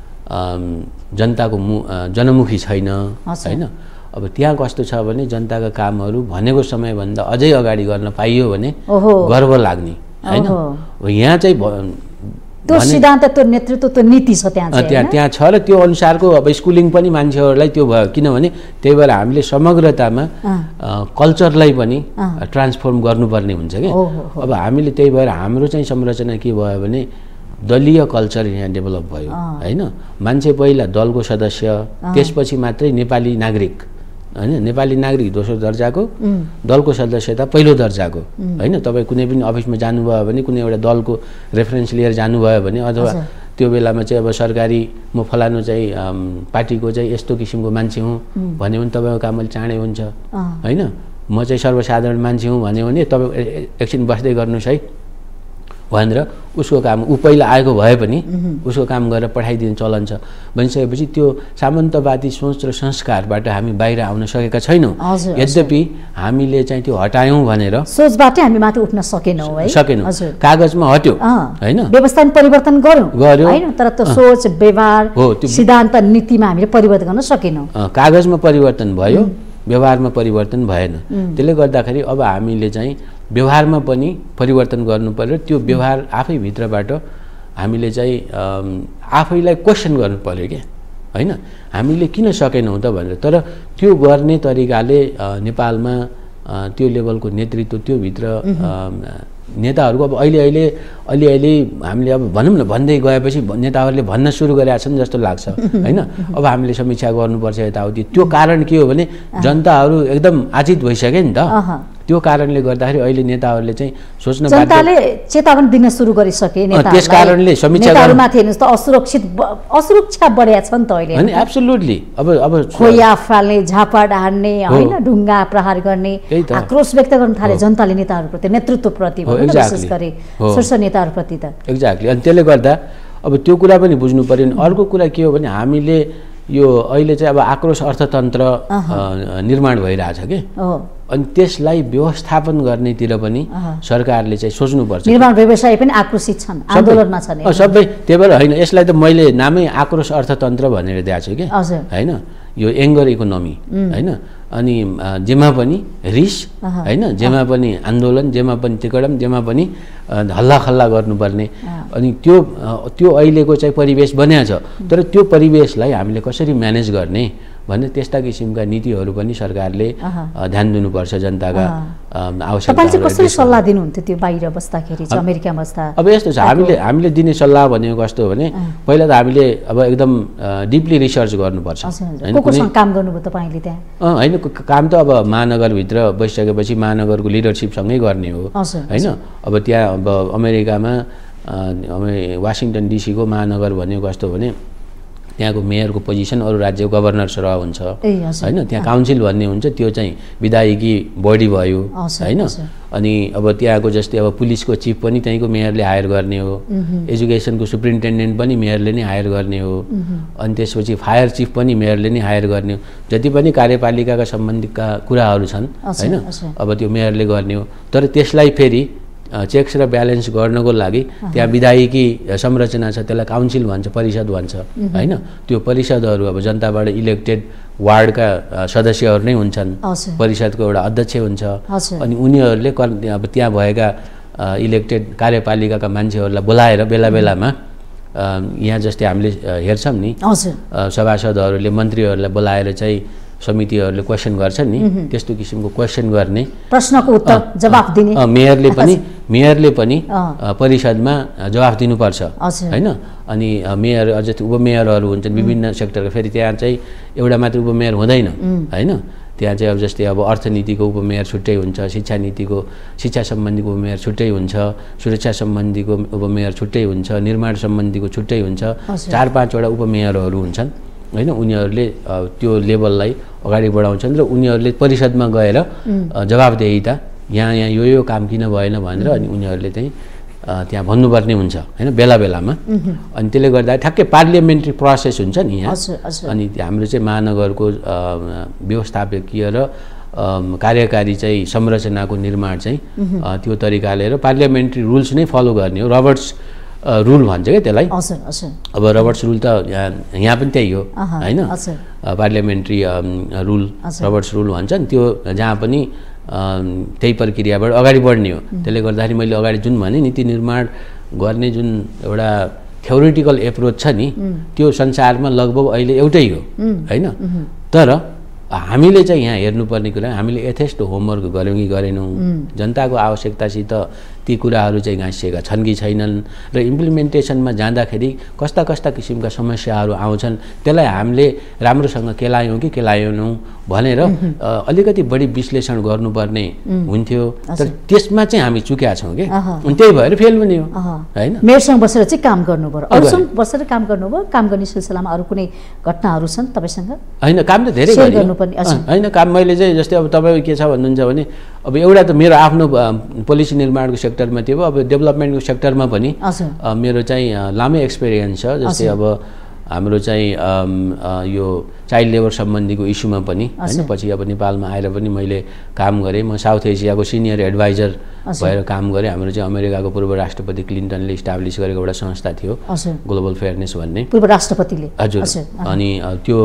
जनताको मु जनमुखी छैन हैन। अब त्यहाँ कस्तो छ भने जनताका कामहरू भनेको समयभन्दा अझै अगाडि गर्न पाइयो भने गर्व लाग्ने हैन। यहाँ चाहिँ त्यो सिद्धान्त, त्यो नेतृत्व, त्यो नीति छ त्यहाँ चाहिँ त्यहाँ त्यहाँ छ र त्यो अनुसारको अब स्कुलिङ पनि मान्छेहरूलाई त्यो भयो, किनभने त्यही भएर हामीले समग्रतामा कल्चरलाई पनि ट्रान्सफर्म गर्नुपर्ने हुन्छ क्या। अब हामीले त्यही भएर हाम्रो चाहिँ संरचना के भयो भने दलीय कल्चर यहाँ डेभलप भयो हैन। मान्छे पहिला दलको सदस्य, त्यसपछि मात्रै नेपाली नागरिक हैन। नेपाली नागरिक दोस्रो दर्जाको, दलको सदस्यता पहिलो दर्जाको हैन। तपाईँ कुनै पनि अफिसमा जानुभयो भने कुनै एउटा दलको रेफरेन्स लिएर जानुभयो भने अथवा त्यो बेलामा चाहिँ अब सरकारी म फलानु चाहिँ पार्टीको चाहिँ यस्तो किसिमको मान्छे हुँ भन्यो भने तपाईँको काम अहिले चाँडै हुन्छ हैन। म चाहिँ सर्वसाधारण मान्छे हुँ भन्यो भने तपाईँ एकछिन बस्दै गर्नुहोस् है भनेर उसको काम ऊ पहिला आएको भए पनि उसको काम गरेर पठाइदिने चलन छ। भनिसकेपछि त्यो सामन्तवादी सोच र संस्कारबाट हामी बाहिर आउन सकेका छैनौँ। यद्यपि हामीले चाहिँ त्यो हटायौँ भनेर सोचबाटै हामी माथि उठ्न सकेनौँ है, सकेनौँ, कागजमा हट्यो हैन, व्यवस्था परिवर्तन गर्यौँ गर्यो हैन, तर त्यो सोच, व्यवहार, सिद्धान्त, नीतिमा हामीले परिवर्तन गर्न सकेनौँ। कागजमा परिवर्तन भयो, व्यवहारमा परिवर्तन भएन। त्यसले गर्दाखेरि अब हामीले चाहिँ व्यवहारमा पनि परिवर्तन गर्नु पर्यो। त्यो व्यवहार आफैभित्रबाट हामीले चाहिँ आफैलाई क्वेसन गर्नु पर्यो क्या हैन, हामीले किन सकेनौँ त भनेर। तर त्यो गर्ने तरिकाले नेपालमा त्यो लेभलको नेतृत्व, त्यो भित्र नेताहरूको अब अहिले अहिले अलि अलि हामीले अब भनौँ न भन्दै गएपछि नेताहरूले भन्न सुरु गरेका छन् जस्तो लाग्छ हैन। अब हामीले समीक्षा गर्नुपर्छ यताउति। त्यो कारण के हो भने जनताहरू एकदम आजित भइसक्यो नि त। त्यो कारणले गर्दाखेरि अहिले नेताहरूले चाहिँ सोच्न जनताले चेतावनी दिन सुरु गरिसके नेताहरूलाई। त्यस कारणले समीक्षा नेताहरूमाथि हेर्नुस् त असुरक्षित असुरक्षा बढेको छ नि त अहिले हैन। एब्सोल्युटली अब अब खोया फाल्ने, झापा ढाड्ने हैन, ढुङ्गा प्रहार गर्ने, आक्रोश व्यक्त गर्न थाले जनताले नेताहरूप्रति, नेतृत्वप्रति, विशेष गरी शीर्ष नेताहरूप्रति त। एक्ज्याक्टली। अनि त्यसले गर्दा अब त्यो कुरा पनि बुझ्नु पर्यो। अर्को कुरा के हो भने हामीले यो अहिले चाहिँ अब आक्रोश अर्थतन्त्र निर्माण भइरहेछ के, अनि त्यसलाई व्यवस्थापन गर्नेतिर पनि सरकारले चाहिँ सोच्नुपर्छ। निर्माण व्यवसाय पनि आक्रोशित छन्, आन्दोलनमा छन् सबै। त्यही भएर होइन, यसलाई त मैले नामै आक्रोश अर्थतन्त्र भनेर दिएको छु कि हैन, यो एङ्गर इकोनोमी हैन। अनि जेमा पनि रिस हैन, जेमा पनि आन्दोलन, जेमा पनि तिकडम, जेमा पनि हल्ला खल्ला गर्नुपर्ने। अनि त्यो त्यो अहिलेको चाहिँ परिवेश बन्या छ। तर त्यो परिवेशलाई हामीले कसरी म्यानेज गर्ने भन्ने त्यस्ता किसिमका नीतिहरू पनि सरकारले ध्यान दिनुपर्छ जनताका आवश्यकता। तपाईले चाहिँ कसरी सल्लाह दिनुहुन्थ्यो त्यो बाहिर बस्दाखेरि चाहिँ, अमेरिकामा बस्दा? अब यस्तो छ, हामीले हामीले दिने सल्लाह भनेको कस्तो हो भने पहिला त हामीले अब एकदम डिपली रिसर्च गर्नुपर्छ हैन। कोसँग काम गर्नुभयो तपाईले त्यहाँ? हैन, काम त अब महानगरभित्र बसिसकेपछि महानगरको लिडरसिपसँगै गर्ने हो हैन। अब त्यहाँ अब अमेरिकामा वासिङटन डिसीको महानगर भनेको कस्तो भने त्यहाँको मेयरको पोजिसन अरू राज्यको गभर्नर सरह हुन्छ ए हजुर हैन त्यहाँ काउन्सिल भन्ने हुन्छ त्यो चाहिँ विधायकी बडी भयो हैन अनि अब त्यहाँको जस्तै अब पुलिसको चिफ पनि त्यहीँको मेयरले हायर गर्ने हो एजुकेसनको सुप्रिन्टेन्डेन्ट पनि मेयरले नै हायर गर्ने हो अनि त्यसपछि फायर चिफ पनि मेयरले नै हायर गर्ने हो जति पनि कार्यपालिकाका सम्बन्धितका कुराहरू छन् हैन अब त्यो मेयरले गर्ने हो तर त्यसलाई फेरि चेक्स र ब्यालेन्स गर्नको लागि त्यहाँ विधायकी संरचना छ त्यसलाई काउन्सिल भन्छ परिषद भन्छ हैन त्यो परिषदहरू अब जनताबाट इलेक्टेड वार्डका सदस्यहरू नै हुन्छन् परिषदको एउटा अध्यक्ष हुन्छ अनि उनीहरूले अब त्यहाँ भएका इलेक्टेड कार्यपालिकाका मान्छेहरूलाई बोलाएर बेला बेलामा यहाँ जस्तै हामीले हेर्छौँ नि सभासदहरूले मन्त्रीहरूलाई बोलाएर चाहिँ समितिहरूले क्वेसन गर्छन् नि त्यस्तो किसिमको क्वेसन गर्ने प्रश्नको उत्तर जवाफ दिने मेयरले पनि मेयरले पनि परिषदमा जवाफ दिनुपर्छ हैन अनि मेयर अझ उपमेयरहरू हुन्छन् विभिन्न सेक्टरका फेरि त्यहाँ चाहिँ एउटा मात्र उपमेयर हुँदैन हैन त्यहाँ चाहिँ अब जस्तै अब अर्थनीतिको उपमेयर छुट्टै हुन्छ शिक्षा नीतिको शिक्षा सम्बन्धीको उपमेयर छुट्टै हुन्छ सुरक्षा सम्बन्धीको उपमेयर छुट्टै हुन्छ निर्माण सम्बन्धीको छुट्टै हुन्छ चार पाँचवटा उपमेयरहरू हुन्छन् हैन उनीहरूले त्यो लेभललाई अगाडि बढाउँछन् र उनीहरूले परिषदमा गएर जवाफदेहिता यहाँ यहाँ यो यो काम किन भएन भनेर अनि उनीहरूले चाहिँ त्यहाँ भन्नुपर्ने हुन्छ हैन बेला बेलामा अनि त्यसले गर्दा ठ्याक्कै पार्लियामेन्ट्री प्रोसेस हुन्छ नि यहाँ अनि हाम्रो चाहिँ महानगरको व्यवस्थापकीय र कार्यकारी चाहिँ संरचनाको निर्माण चाहिँ त्यो तरिकाले र पार्लियामेन्ट्री रुल्स नै फलो गर्ने हो रबर्ट्स रुल भन्छ क्या त्यसलाई अब रबर्ट्स रुल त यहाँ यहाँ पनि त्यही हो हैन पार्लियामेन्ट्री रुल रबर्ट्स रुल भन्छन् त्यो जहाँ पनि त्यही प्रक्रियाबाट अगाडि बढ्ने हो त्यसले गर्दाखेरि मैले अगाडि जुन भने नीति निर्माण गर्ने जुन एउटा थ्योरिटिकल एप्रोच छ नि त्यो संसारमा लगभग अहिले एउटै हो हैन तर हामीले चाहिँ यहाँ हेर्नुपर्ने कुरा हामीले यथेष्ट होमवर्क गऱ्यौँ कि गरेनौँ जनताको आवश्यकतासित ती कुराहरू चाहिँ गाँसिएका छन् कि छैनन् र इम्प्लिमेन्टेसनमा जाँदाखेरि कस्ता कस्ता किसिमका समस्याहरू आउँछन् त्यसलाई हामीले राम्रोसँग केलायौँ कि केलाएनौँ भनेर अलिकति बढी विश्लेषण गर्नुपर्ने हुन्थ्यो तर त्यसमा चाहिँ हामी चुकेका छौँ कि अनि त्यही भएर फेल पनि हो हैन मेयरसँग बसेर चाहिँ काम गर्नु पर्यो अरूसँग बसेर काम गर्नुभयो काम गर्ने सिलसिलामा अरू कुनै घटनाहरू छन् तपाईँसँग हैन काम त धेरै हैन काम मैले चाहिँ जस्तै अब तपाईँ के छ भन्नुहुन्छ भने अब एउटा त मेरो आफ्नो पोलिसी निर्माणको सेक्टरमा थियो अब डेभलपमेन्टको सेक्टरमा पनि मेरो चाहिँ लामै एक्सपिरियन्स छ जस्तै अब हाम्रो चाहिँ यो चाइल्ड लेबर सम्बन्धीको इस्युमा पनि हैन पछि अब नेपालमा आएर पनि मैले काम गरेँ म साउथ एसियाको सिनियर एडभाइजर भएर काम गरेँ हाम्रो चाहिँ अमेरिकाको पूर्व राष्ट्रपति क्लिन्टनले इस्टाब्लिस गरेको एउटा संस्था थियो ग्लोबल फेयरनेस भन्ने पूर्व राष्ट्रपतिले हजुर अनि त्यो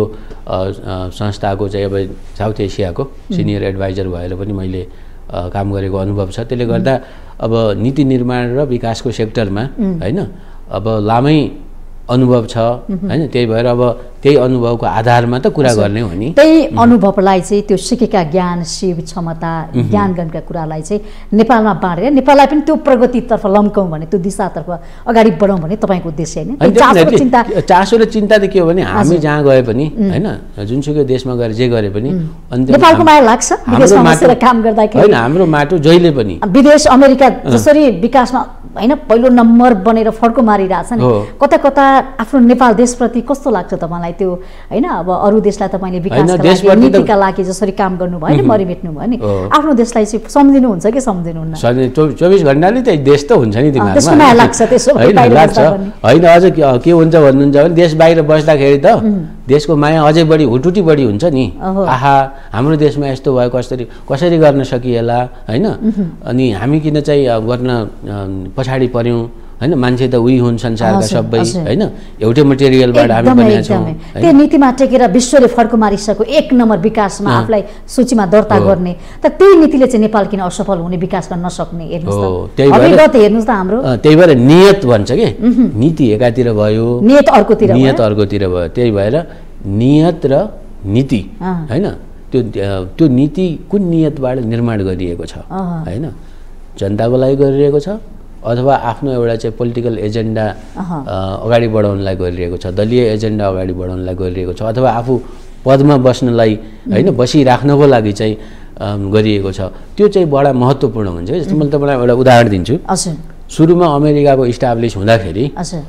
संस्थाको चाहिँ अब साउथ एसियाको सिनियर एडभाइजर भएर पनि मैले काम गरेको अनुभव छ त्यसले गर्दा अब नीति निर्माण र विकासको सेक्टरमा हैन अब लामै अनुभव छ हैन त्यही भएर अब त्यही अनुभवको आधारमा त कुरा गर्ने हो नि त्यही अनुभवलाई चाहिँ त्यो सिकेका ज्ञान सिप क्षमता ज्ञानगणका कुरालाई चाहिँ नेपालमा बाँडेर नेपाललाई पनि त्यो प्रगतितर्फ लम्काउँ भने त्यो दिशातर्फ अगाडि बढाउँ भने तपाईँको उद्देश्य हैन चासो र चिन्ता त के हो भने हामी जहाँ गए पनि हैन जुनसुकै देशमा गएर जे गरे पनि नेपालको माया लाग्छ विदेशमा बसेर काम गर्दाखेरि हैन हाम्रो माटो जहिले पनि विदेश अमेरिका जसरी विकासमा हैन पहिलो नम्बर बनेर फड्को मारिरहेछ नि कता कता आफ्नो नेपाल देशप्रति कस्तो लाग्छ तपाईलाई त्यो हैन अब अरू देशलाई तपाईले विकासका लागि नीतिका लागि जसरी काम गर्नुभयो नि मरिमेट्नु भयो नि आफ्नो देशलाई चाहिँ सम्झिनु हुन्छ कि सम्झिनुहुन्न चौबिस घण्टाले त देश त हुन्छ नि दिमागमा त्यसको माया लाग्छ त्यसो लाग्छ हैन अझ के हुन्छ भन्नुहुन्छ भने देश बाहिर बस्दाखेरि त देशको माया अझै बढी हुटुटी बढी हुन्छ नि आहा हाम्रो देशमा यस्तो भयो कसरी कसरी गर्न सकिएला हैन अनि हामी किन चाहिँ गर्न पछाडी पर्यौं हैन मान्छे त उही हुन् संसारका सबै हैन एउटै मटेरियलबाट हामी बनेका छौं त्यो नीतिमा टेकेर विश्वले फड्को मारिसकेको एक नम्बर विकासमा आफूलाई सूचीमा दर्ता गर्ने त त्यही नीतिले चाहिँ नेपाल किन असफल हुने विकास गर्न नसक्ने हेर्नुस् त अभिगत हेर्नुस् त हाम्रो त्यही भएर नियत भन्छ के नीति एकातिर भयो नियत अर्कोतिर नियत अर्कोतिर भयो त्यही भएर नियत र नीति हैन त्यो त्यो नीति कुन नियतबाट निर्माण गरिएको छ हैन जनताको लागि गरिएको छ अथवा आफ्नो एउटा चाहिँ पोलिटिकल एजेन्डा अगाडि बढाउनलाई गरिरहेको छ दलीय एजेन्डा अगाडि बढाउनलाई गरिरहेको छ अथवा आफू पदमा बस्नलाई हैन बसिराख्नको लागि चाहिँ गरिएको छ त्यो चाहिँ बडा महत्त्वपूर्ण हुन्छ जस्तो मैले तपाईलाई एउटा उदाहरण दिन्छु सुरुमा अमेरिकाको इस्टाब्लिस हुँदाखेरि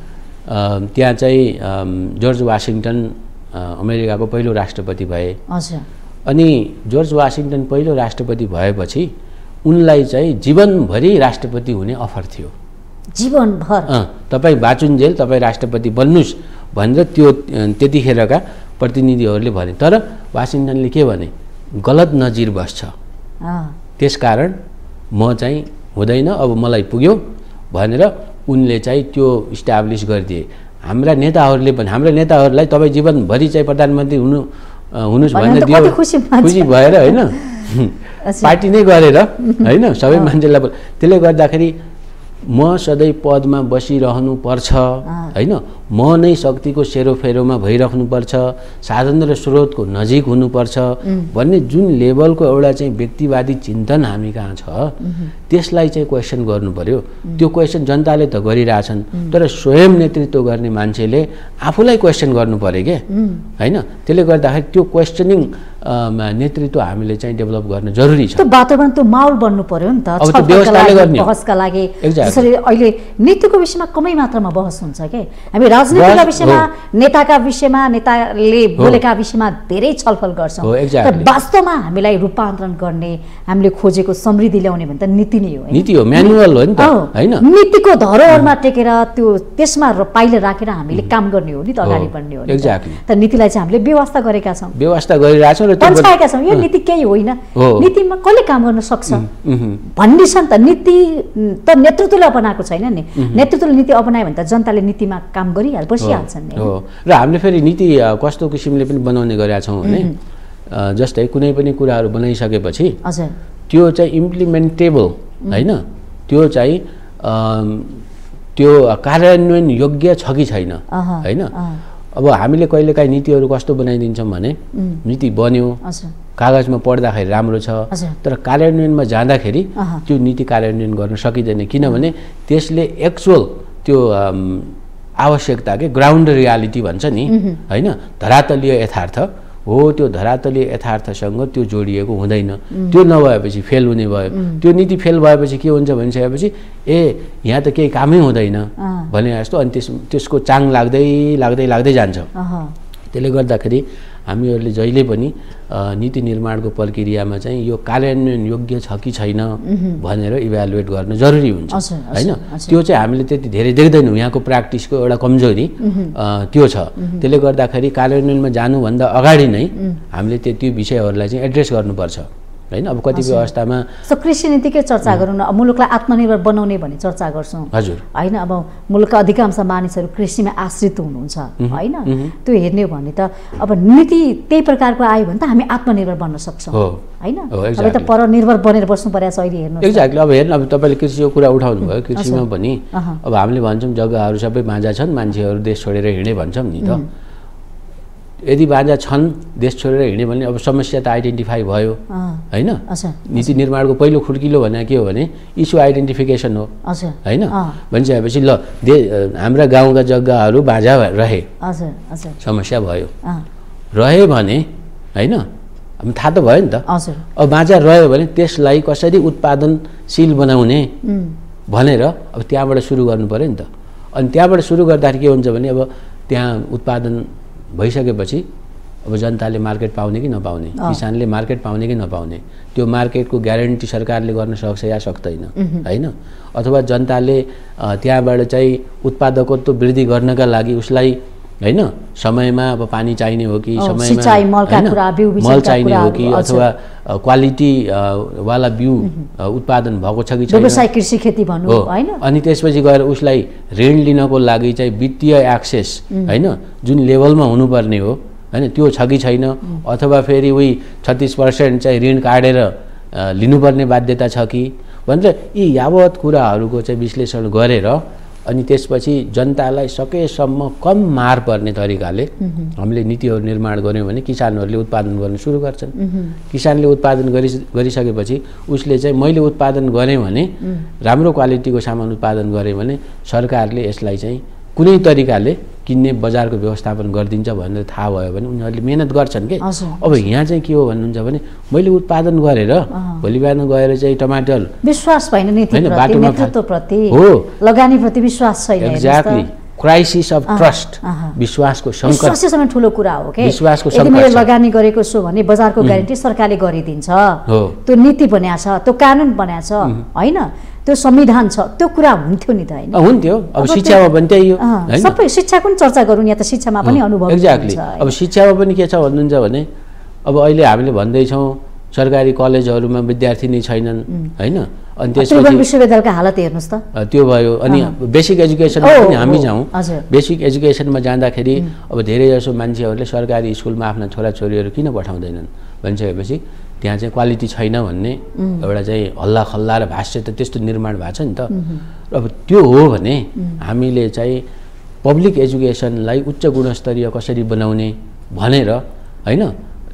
त्यहाँ चाहिँ जर्ज वाशिङटन अमेरिकाको पहिलो राष्ट्रपति भए। हजुर। अनि जर्ज वाशिङटन पहिलो राष्ट्रपति भएपछि उनलाई चाहिँ जीवनभरि राष्ट्रपति हुने अफर थियो। जीवनभर? अँ तपाईँ बाँचुन्जेल तपाईँ राष्ट्रपति बन्नुस् भनेर त्यो त्यतिखेरका प्रतिनिधिहरूले भने। तर वाशिङटनले के भने, गलत नजिर बस्छ, त्यसकारण म चाहिँ हुँदैन, अब मलाई पुग्यो भनेर उनले चाहिँ त्यो इस्टाब्लिस गरिदिए। हाम्रा नेताहरूले पनि, हाम्रा नेताहरूलाई तपाईँ जीवनभरि चाहिँ प्रधानमन्त्री हुनु हुनुहोस् भनेर दियो, खुसी भएर होइन, पार्टी नै गरेर होइन सबै मान्छेलाई। त्यसले गर्दाखेरि म सधैँ पदमा बसिरहनु पर्छ होइन, म नै शक्तिको सेरोफेरोमा भइराख्नुपर्छ, साधन र स्रोतको नजिक हुनुपर्छ भन्ने जुन लेभलको एउटा चाहिँ व्यक्तिवादी चिन्तन हामी कहाँ छ, त्यसलाई चाहिँ क्वेसन गर्नु पर्यो। त्यो क्वेसन जनताले त गरिरहेछन्, तर स्वयं नेतृत्व गर्ने मान्छेले आफूलाई क्वेसन गर्नु पर्यो के होइन। त्यसले गर्दाखेरि त्यो क्वेसनिङ नेतृत्व हामीले चाहिँ डेभलप गर्न जरुरी छ। त्यो वातावरण, त्यो माहौल बन्नु पर्यो नि त बहसका लागि। जसरी अहिले नीतिको विषयमा कमै मात्रामा बहस हुन्छ के, हामी राजनीतिका विषयमा, नेताका विषयमा, नेताले बोलेका विषयमा धेरै छलफल गर्छौँ, तर वास्तवमा हामीलाई रूपान्तरण गर्ने, हामीले खोजेको समृद्धि ल्याउने भने त नीति नै हो। नीति हो, म्यानुअल हो नि त होइन। नीतिको धरोहरमा टेकेर त्यो त्यसमा पाइला राखेर हामीले काम गर्ने हो नि त, अगाडि बढ्ने हो नि। एक्ज्याक्टली। त नीतिलाई चाहिँ हामीले व्यवस्था गरेका छौँ, व्यवस्था गरिरहेछौँ र पन्छाएका छौँ। यो नीति केही होइन, नीतिमा कसले काम गर्न सक्छ भन्ने छ नि त। नीति त नेतृत्वले अपनाएको छैन नि, नेतृत्वले नीति अपनायो भने त जनताले नीतिमा काम गरिहाल्छ, बसिहाल्छन् नि। हो, र हामीले फेरि नीति कस्तो किसिमले पनि बनाउने गरेका छौँ भने, जस्तै कुनै पनि कुराहरू बनाइसकेपछि त्यो चाहिँ इम्प्लिमेन्टेबल होइन, त्यो चाहिँ त्यो कार्यान्वयन योग्य छ कि छैन होइन। अब हामीले कहिलेकाहीँ नीतिहरू कस्तो बनाइदिन्छौँ भने, नीति बन्यो, कागजमा पढ्दाखेरि राम्रो छ, तर कार्यान्वयनमा जाँदाखेरि त्यो नीति कार्यान्वयन गर्न सकिँदैन, किनभने त्यसले एक्चुअल त्यो आवश्यकता के ग्राउन्ड रियालिटी भन्छ नि होइन, धरातलीय यथार्थ हो, त्यो धरातलीय यथार्थसँग त्यो जोडिएको हुँदैन। त्यो नभएपछि फेल हुने भयो। त्यो नीति फेल भएपछि के हुन्छ भनिसकेपछि ए यहाँ त केही कामै हुँदैन भने जस्तो, अनि त्यस त्यसको चाङ लाग्दै लाग्दै लाग्दै जान्छ। त्यसले गर्दाखेरि हामीहरूले जहिले पनि नीति निर्माणको प्रक्रियामा चाहिँ यो कार्यान्वयन योग्य छ कि छैन भनेर इभ्यालुएट गर्न जरुरी हुन्छ होइन। त्यो चाहिँ हामीले त्यति धेरै देख्दैनौँ, यहाँको प्र्याक्टिसको एउटा कमजोरी त्यो छ। त्यसले गर्दाखेरि कार्यान्वयनमा जानुभन्दा अगाडि नै हामीले त्यो विषयहरूलाई चाहिँ एड्रेस गर्नुपर्छ होइन। अब कतिपय अवस्थामा कृषि नीतिकै चर्चा गरौँ न, मुलुकलाई आत्मनिर्भर बनाउने भन्ने चर्चा गर्छौँ हजुर होइन। अब मुलुकका अधिकांश मानिसहरू कृषिमा आश्रित हुनुहुन्छ होइन, त्यो हेर्ने हो भने त अब नीति त्यही प्रकारको आयो भने त हामी आत्मनिर्भर बन्न सक्छौँ होइन। अब त परनिर्भर बनेर बस्नु परेको छ अहिले हेर्नु। एक्ज्याक्टली। अब हेर्नु, अब तपाईँले कृषिको कुरा उठाउनु भयो, कृषिमा पनि अब हामीले भन्छौँ जग्गाहरू सबै बाँझा छन्, मान्छेहरू देश छोडेर हिँडे भन्छौँ नि त। यदि बाँझा छन्, देश छोडेर हिँड्यो भने अब समस्या त आइडेन्टिफाई भयो होइन। नीति निर्माणको पहिलो खुड्किलो भने के हो भने इस्यु आइडेन्टिफिकेसन हो होइन। भनिसकेपछि ल दे हाम्रा गाउँका जग्गाहरू बाँझा रहे, समस्या भयो, रह्यो भने होइन, अब थाहा त भयो नि त। अब बाँझा रह्यो भने त्यसलाई कसरी उत्पादनशील बनाउने भनेर अब त्यहाँबाट सुरु गर्नु पऱ्यो नि त। अनि त्यहाँबाट सुरु गर्दाखेरि के हुन्छ भने अब त्यहाँ उत्पादन भइसकेपछि अब जनताले मार्केट पाउने कि नपाउने, किसानले मार्केट पाउने कि नपाउने, त्यो मार्केटको ग्यारेन्टी सरकारले गर्न सक्छ या सक्दैन होइन। अथवा जनताले त्यहाँबाट चाहिँ उत्पादकत्व वृद्धि गर्नका लागि उसलाई होइन समयमा अब पानी चाहिने हो कि समयमा मल चाहिने हो कि अथवा क्वालिटी वाला बिउ उत्पादन भएको छ कि छैन, व्यवसाय कृषि खेती भन्नु हैन। अनि त्यसपछि गएर उसलाई ऋण लिनको लागि चाहिँ वित्तीय एक्सेस हैन जुन लेभलमा हुनुपर्ने हो हैन त्यो छ कि छैन, अथवा फेरि उही छत्तीस पर्सेंट चाहिँ ऋण काटेर लिनुपर्ने बाध्यता छ कि भनेर यी यावत कुराहरूको चाहिँ विश्लेषण गरेर अनि त्यसपछि जनतालाई सकेसम्म कम मार पर्ने तरिकाले हामीले नीतिहरू निर्माण गर्यौं भने किसानहरूले उत्पादन गर्न सुरु गर्छन्। किसानले उत्पादन गरि गरिसकेपछि उसले चाहिँ मैले उत्पादन गरेँ भने राम्रो क्वालिटीको सामान उत्पादन गरेँ भने सरकारले यसलाई चाहिँ कुनै तरिकाले किन्ने बजारको व्यवस्थापन गरिदिन्छ भनेर थाहा भयो भने उनीहरूले मेहनत गर्छन् के। अब यहाँ चाहिँ के हो भन्नुहुन्छ भने मैले उत्पादन गरेर भोलि बिहान गएर चाहिँ टमाटर विश्वास भएन नीतिप्रति, नेतृत्वप्रति, हो लगानीप्रति विश्वास छैन। एक्ज्याक्टली क्राइसिस अफ ट्रस्ट, विश्वासको सङ्कट विश्वाससँग ठुलो कुरा हो के। विश्वासको यदि मैले लगानी गरेको छु भने बजारको ग्यारेन्टी सरकारले गरिदिन्छ, त्यो नीति बनाएको छ, त्यो कानुन बनाएको छ होइन, त्यो संविधान छ, त्यो कुरा हुन्थ्यो नि त होइन? हुन्थ्यो। अब शिक्षामा पनि त्यही हो हैन? सबै शिक्षाको पनि चर्चा गरौँ, यहाँ त शिक्षामा पनि अनुभव एक्ज्याक्टली। अब शिक्षामा पनि के छ भन्नुहुन्छ भने अब अहिले हामीले भन्दैछौँ सरकारी कलेजहरूमा विद्यार्थी नै छैनन् होइन, अनि त्यसपछि विश्वविद्यालयको हालत हेर्नुहोस् त, त्यो भयो। अनि बेसिक एजुकेसनमा पनि हामी जाउँ, बेसिक एजुकेसनमा जाँदाखेरि अब धेरै जसो मान्छेहरूले सरकारी स्कुलमा आफ्ना छोराछोरीहरू किन पठाउँदैनन् भनिसकेपछि त्यहाँ चाहिँ क्वालिटी छैन भन्ने एउटा चाहिँ हल्ला खल्ला र भाष्य त त्यस्तो निर्माण भएको छ नि त। अब त्यो हो भने हामीले चाहिँ पब्लिक एजुकेसनलाई उच्च गुणस्तरीय कसरी बनाउने भनेर होइन,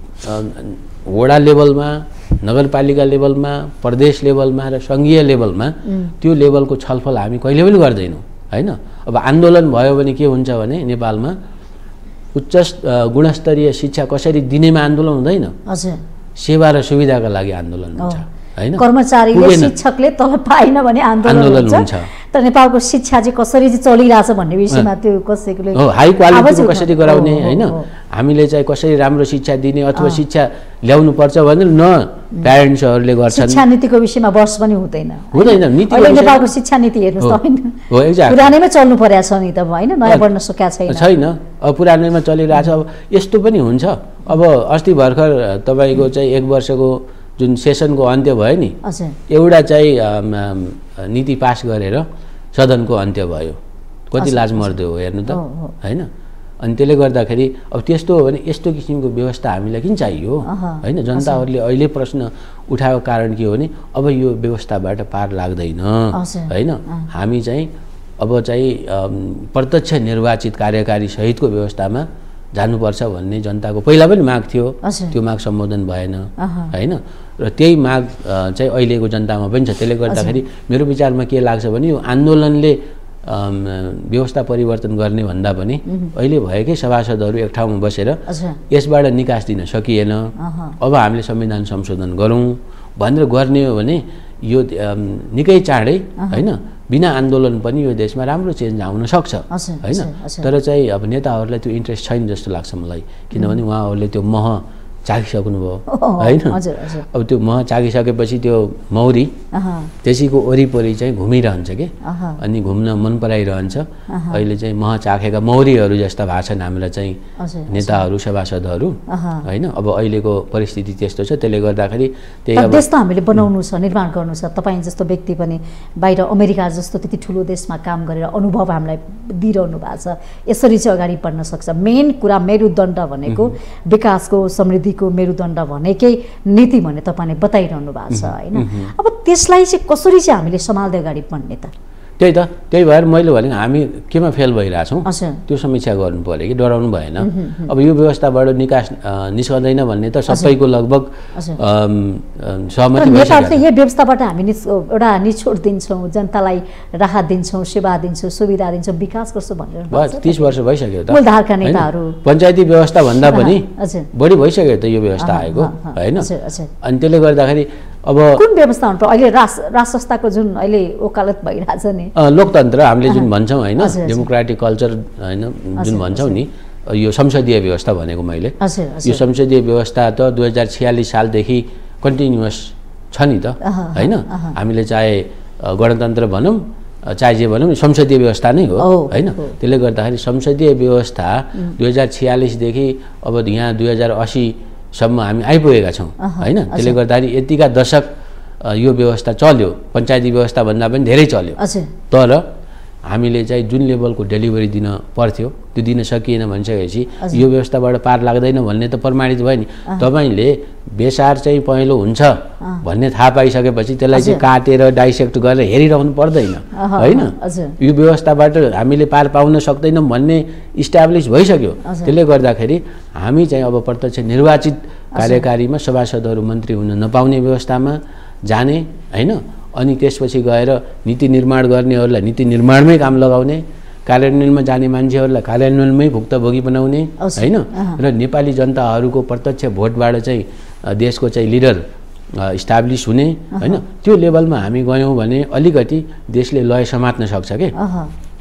वडा लेभलमा, नगरपालिका लेभलमा, प्रदेश लेभलमा र सङ्घीय लेभलमा त्यो लेभलको छलफल हामी कहिले पनि गर्दैनौँ होइन। अब आन्दोलन भयो भने के हुन्छ भने नेपालमा उच्च गुणस्तरीय शिक्षा कसरी दिनेमा आन्दोलन हुँदैन, सेवा र सुविधाका लागि आन्दोलन हुन्छ होइन। कर्मचारीले शिक्षकले तलब पाएन भने आन्दोलन हुन्छ। तर नेपालको शिक्षा चाहिँ कसरी चाहिँ चलिरहेछ भन्ने विषयमा त्यो कसैले हाई क्वालिटी कसरी गराउने होइन, हामीले चाहिँ कसरी राम्रो शिक्षा दिने अथवा शिक्षा ल्याउनु पर्छ भने न प्यारेन्ट्सहरूले गर्छन्। शिक्षा नीतिको विषयमा बहस पनि हुँदैन हुँदैन। नीति नेपालको शिक्षा नीति हेर्नुहोस् त होइन, पुरानैमा चल्नु परेको छ नि त होइन, नयाँ बढ्न सकेको छैन छैन। अब पुरानैमा चलिरहेछ। अब यस्तो पनि हुन्छ। अब अस्ति भर्खर तपाईँको चाहिँ एक वर्षको जुन सेसनको अन्त्य भयो नि, एउटा चाहिँ नीति पास गरेर सदनको अन्त्य भयो। कति लाजमर्दो हो हेर्नु त होइन। अनि त्यसले गर्दाखेरि अब त्यस्तो हो भने यस्तो किसिमको व्यवस्था हामीलाई किन चाहियो होइन। जनताहरूले अहिले प्रश्न उठाएको कारण के हो भने अब यो व्यवस्थाबाट पार लाग्दैन होइन। हामी चाहिँ अब चाहिँ प्रत्यक्ष निर्वाचित कार्यकारी सहितको व्यवस्थामा जानुपर्छ भन्ने जनताको पहिला पनि माग थियो, त्यो माग सम्बोधन भएन होइन। र त्यही माग चाहिँ अहिलेको जनतामा पनि छ। त्यसले गर्दाखेरि मेरो विचारमा के लाग्छ भने यो आन्दोलनले व्यवस्था परिवर्तन गर्ने भन्दा पनि अहिले भएकै सभासदहरू एक ठाउँमा बसेर यसबाट निकास दिन सकिएन, अब हामीले संविधान संशोधन गरौँ भनेर गर्ने हो भने यो निकै चाँडै होइन बिना आन्दोलन पनि यो देशमा राम्रो चेन्ज आउन सक्छ होइन। तर चाहिँ अब नेताहरूलाई त्यो इन्ट्रेस्ट छैन जस्तो लाग्छ मलाई, किनभने उहाँहरूले त्यो मह चाखिसक्नुभयो होइन। अब त्यो मह चाखिसकेपछि त्यो मौरी त्यसैको वरिपरि चाहिँ घुमिरहन्छ के, अनि घुम्न मन पराइरहन्छ। अहिले चाहिँ मह चाखेका मौरीहरू जस्ता भएको छन् हाम्रा चाहिँ नेताहरू सभासदहरू होइन। अब अहिलेको परिस्थिति त्यस्तो छ। त्यसले गर्दाखेरि त्यही अब देश त हामीले बनाउनु छ, निर्माण गर्नु छ। तपाईँ जस्तो व्यक्ति पनि बाहिर अमेरिका जस्तो त्यति ठुलो देशमा काम गरेर अनुभव हामीलाई दिइरहनु भएको छ। यसरी चाहिँ अगाडि बढ्न सक्छ। मेन कुरा मेरुदण्ड भनेको विकासको, समृद्धि को मेरुदण्ड भनेकै नीति भने तपाईँले बताइरहनु भएको छ होइन। अब त्यसलाई चाहिँ कसरी चाहिँ हामीले सम्हाल्दै अगाडि बढ्ने त? त्यही त त्यही भएर मैले भने हामी केमा फेल भइरहेछौँ त्यो समीक्षा गर्नु पर्यो कि डराउनु भएन। अब यो व्यवस्थाबाट निकास निस्कँदैन भन्ने त सबैको लगभग सहमति भइसक्यो। यो व्यवस्थाबाट हामी एउटा निछोड दिन्छौँ, जनतालाई राहत दिन्छौँ, सेवा दिन्छौँ, सुविधा दिन्छौँ, विकास गर्छौँ भनेर बस तीस वर्ष भइसक्यो त। मूलधारका नेताहरू पञ्चायती व्यवस्था भन्दा पनि बढी भइसक्यो त यो व्यवस्था आएको होइन। अनि त्यसले गर्दाखेरि अब कुन व्यवस्था हुनु पर्यो अहिले? राज राज संस्थाको जुन अहिले वकालत भइरहेछ नि, लोकतन्त्र हामीले जुन भन्छौँ होइन, डेमोक्रेटिक कल्चर होइन जुन भन्छौँ नि, यो संसदीय व्यवस्था भनेको मैले। यो संसदीय व्यवस्था त दुई हजार छयालिस सालदेखि कन्टिन्युअस छ नि त होइन। हामीले चाहे गणतन्त्र भनौँ चाहे जे भनौँ संसदीय व्यवस्था नै हो होइन। त्यसले गर्दाखेरि संसदीय व्यवस्था दुई हजार छयालिसदेखि अब यहाँ दुई हजार असी सम्म हामी आइपुगेका छौँ होइन। त्यसले गर्दाखेरि यतिका दशक यो व्यवस्था चल्यो, पञ्चायती व्यवस्था भन्दा पनि धेरै चल्यो। तर हामीले चाहिँ जुन लेभलको डेलिभरी दिन पर्थ्यो त्यो दिन सकिएन भनिसकेपछि यो व्यवस्थाबाट पार लाग्दैन भन्ने त प्रमाणित भयो नि। तपाईँले बेसार चाहिँ पहेँलो हुन्छ भन्ने थाहा पाइसकेपछि त्यसलाई चाहिँ काटेर डाइसेक्ट गरेर हेरिरहनु पर्दैन होइन। यो व्यवस्थाबाट हामीले पार पाउन सक्दैनौँ भन्ने इस्टाब्लिस भइसक्यो। त्यसले गर्दाखेरि हामी चाहिँ अब प्रत्यक्ष निर्वाचित कार्यकारीमा सभासदहरू मन्त्री हुन नपाउने व्यवस्थामा जाने होइन। अनि त्यसपछि गएर नीति निर्माण गर्नेहरूलाई नीति निर्माणमै काम लगाउने, कार्यान्वयनमा जाने मान्छेहरूलाई कार्यान्वयनमै भुक्तभोगी बनाउने होइन। र नेपाली जनताहरूको प्रत्यक्ष भोटबाट चाहिँ देशको चाहिँ लिडर इस्टाब्लिस हुने होइन। त्यो लेभलमा हामी गयौँ भने अलिकति देशले लय समात्न सक्छ के।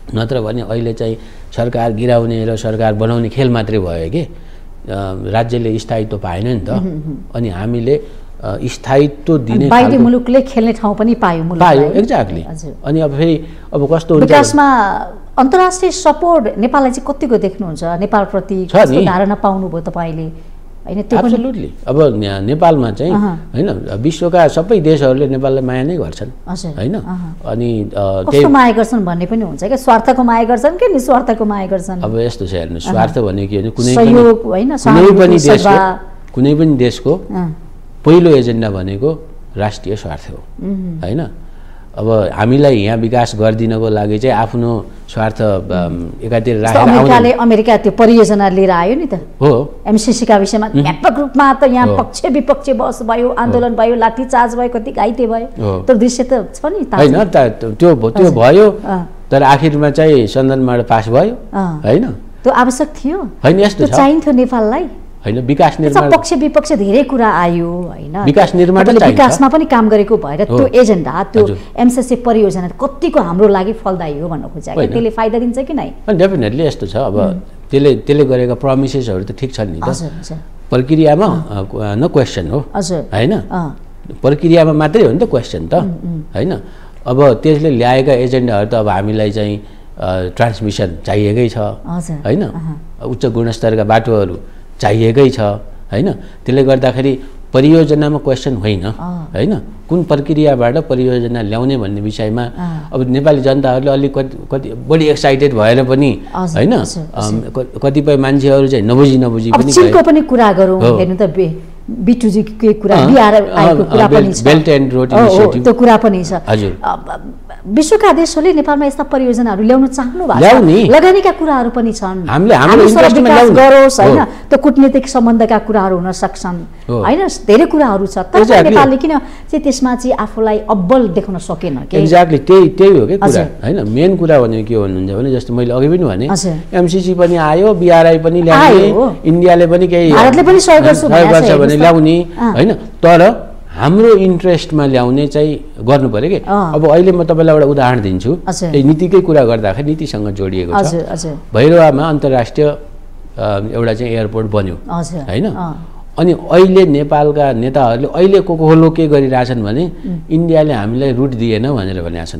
नत्र भने अहिले चाहिँ सरकार गिराउने र सरकार बनाउने खेल मात्रै भयो कि राज्यले स्थायित्व पाएन नि त। अनि हामीले स्थायित्व दिने बाहिरी मुलुकले खेल्ने ठाउँ पनि पायो मुलुकलाई। पायो एक्ज्याक्टली। अनि अब फेरि अब कस्तो हुन्छ विकासमा अन्तर्राष्ट्रिय सपोर्ट नेपाललाई चाहिँ कतिको देख्नुहुन्छ? नेपालप्रति कस्तो धारणा पाउनुभयो तपाईँले? हैन त्यो पनि एब्सोल्युटली। अब नेपालमा चाहिँ हैन विश्वका सबै देशहरूले नेपाललाई माया नै गर्छन् हैन। अनि कस्तो माया गर्छन् भन्ने पनि हुन्छ क्या, स्वार्थको माया गर्छन् कि निस्वार्थको माया गर्छन्? अब यस्तो छ हेर्नु, स्वार्थ भनेको के भने कुनै सहयोग हैन, कुनै पनि देशको कुनै पनि देशको पहिलो एजेन्डा भनेको राष्ट्रिय स्वार्थ हो हैन। अब हामीलाई यहाँ विकास गरिदिनको लागि चाहिँ आफ्नो स्वार्थ एकातिर राखेर अमेरिकाले अमेरिका त्यो परियोजना लिएर आयो नि त हो। एमसीसीका विषयमा व्यापक रूपमा त यहाँ पक्ष विपक्ष बहस भयो, आन्दोलन भयो, लाठीचार्ज भयो, कति घाइते भयो। त्यो दृश्य त छ नि त हैन। त्यो त्यो भयो तर आखिरमा चाहिँ सन्दनबाट पास भयो हैन। त्यो आवश्यक थियो हैन, यस्तो छ चाहिन्थ्यो नेपाललाई हैन। विकास निर्माण पक्ष विपक्ष धेरै कुरा आयो हैन। विकास निर्माण विकासमा पनि काम गरेको भएर त्यो एजेन्डा त्यो एमसीसी परियोजना कतिको हाम्रो लागि फलदायी हो भन्न खोजेको, त्यसले फाइदा दिन्छ कि नै? डेफिनेटली यस्तो छ। अब त्यसले त्यसले गरेका प्रोमिसेसहरू त ठिक छन् नि त, प्रक्रियामा न क्वेसन हो हैन। प्रक्रियामा मात्रै हो नि त क्वेसन त हैन। अब त्यसले ल्याएका एजेन्डाहरू त अब हामीलाई चाहिँ ट्रान्समिसन चाहिएकै छ हैन, उच्च गुणस्तरका बाटोहरू चाहिएकै छ हैन। त्यसले गर्दाखेरि परियोजनामा क्वेसन होइन हैन, कुन प्रक्रियाबाट परियोजना ल्याउने भन्ने विषयमा अब नेपाली जनताहरूले अलिक कति बढी एक्साइटेड भएर पनि हैन, कतिपय मान्छेहरू चाहिँ नबुझी नबुझी पनि चिनको पनि कुरा गरौँ हेर्नु त, बिटुजीको कुरा बिहार आएको कुरा पनि छ, बेल्ट एन्ड रोड इनिसिएटिभ त्यो कुरा पनि छ। हजुर, विश्वका देशहरूले नेपालमा यस्ता परियोजनाहरू ल्याउन चाहनु भएको छ, लगानीका कुराहरू पनि छन्। हामीले हाम्रो इन्ट्रेस्टमा विकास गरोस् हैन, त्यो कूटनीतिक सम्बन्धका कुराहरू हुन सक्छन् हैन, धेरै कुराहरू छ। तर नेपालले किन चाहिँ त्यसमा चाहिँ आफूलाई अब्बल देखाउन सकेन के? एक्ज्याक्टली त्यही त्यही हो के कुरा हैन। मेन कुरा भनेको के भन्नुहुन्छ भने जस्तो मैले अघि पनि भने एमसीसी पनि आयो, बिआरआई पनि ल्याउने, इन्डियाले पनि केही भारतले पनि सहयोग गर्छ भने ल्याउने हैन। तर हाम्रो इन्ट्रेस्टमा ल्याउने चाहिँ गर्नु पर्यो कि। अब अहिले म तपाईँलाई एउटा उदाहरण दिन्छु, त्यही नीतिकै कुरा गर्दाखेरि नीतिसँग जोडिएको छ। भैरवामा अन्तर्राष्ट्रिय एउटा चाहिँ एयरपोर्ट बन्यो हैन। अनि अहिले नेपालका नेताहरूले अहिले को को के गरिरहेछन् भने इन्डियाले हामीलाई रुट दिएन भनेर भनेका छन्।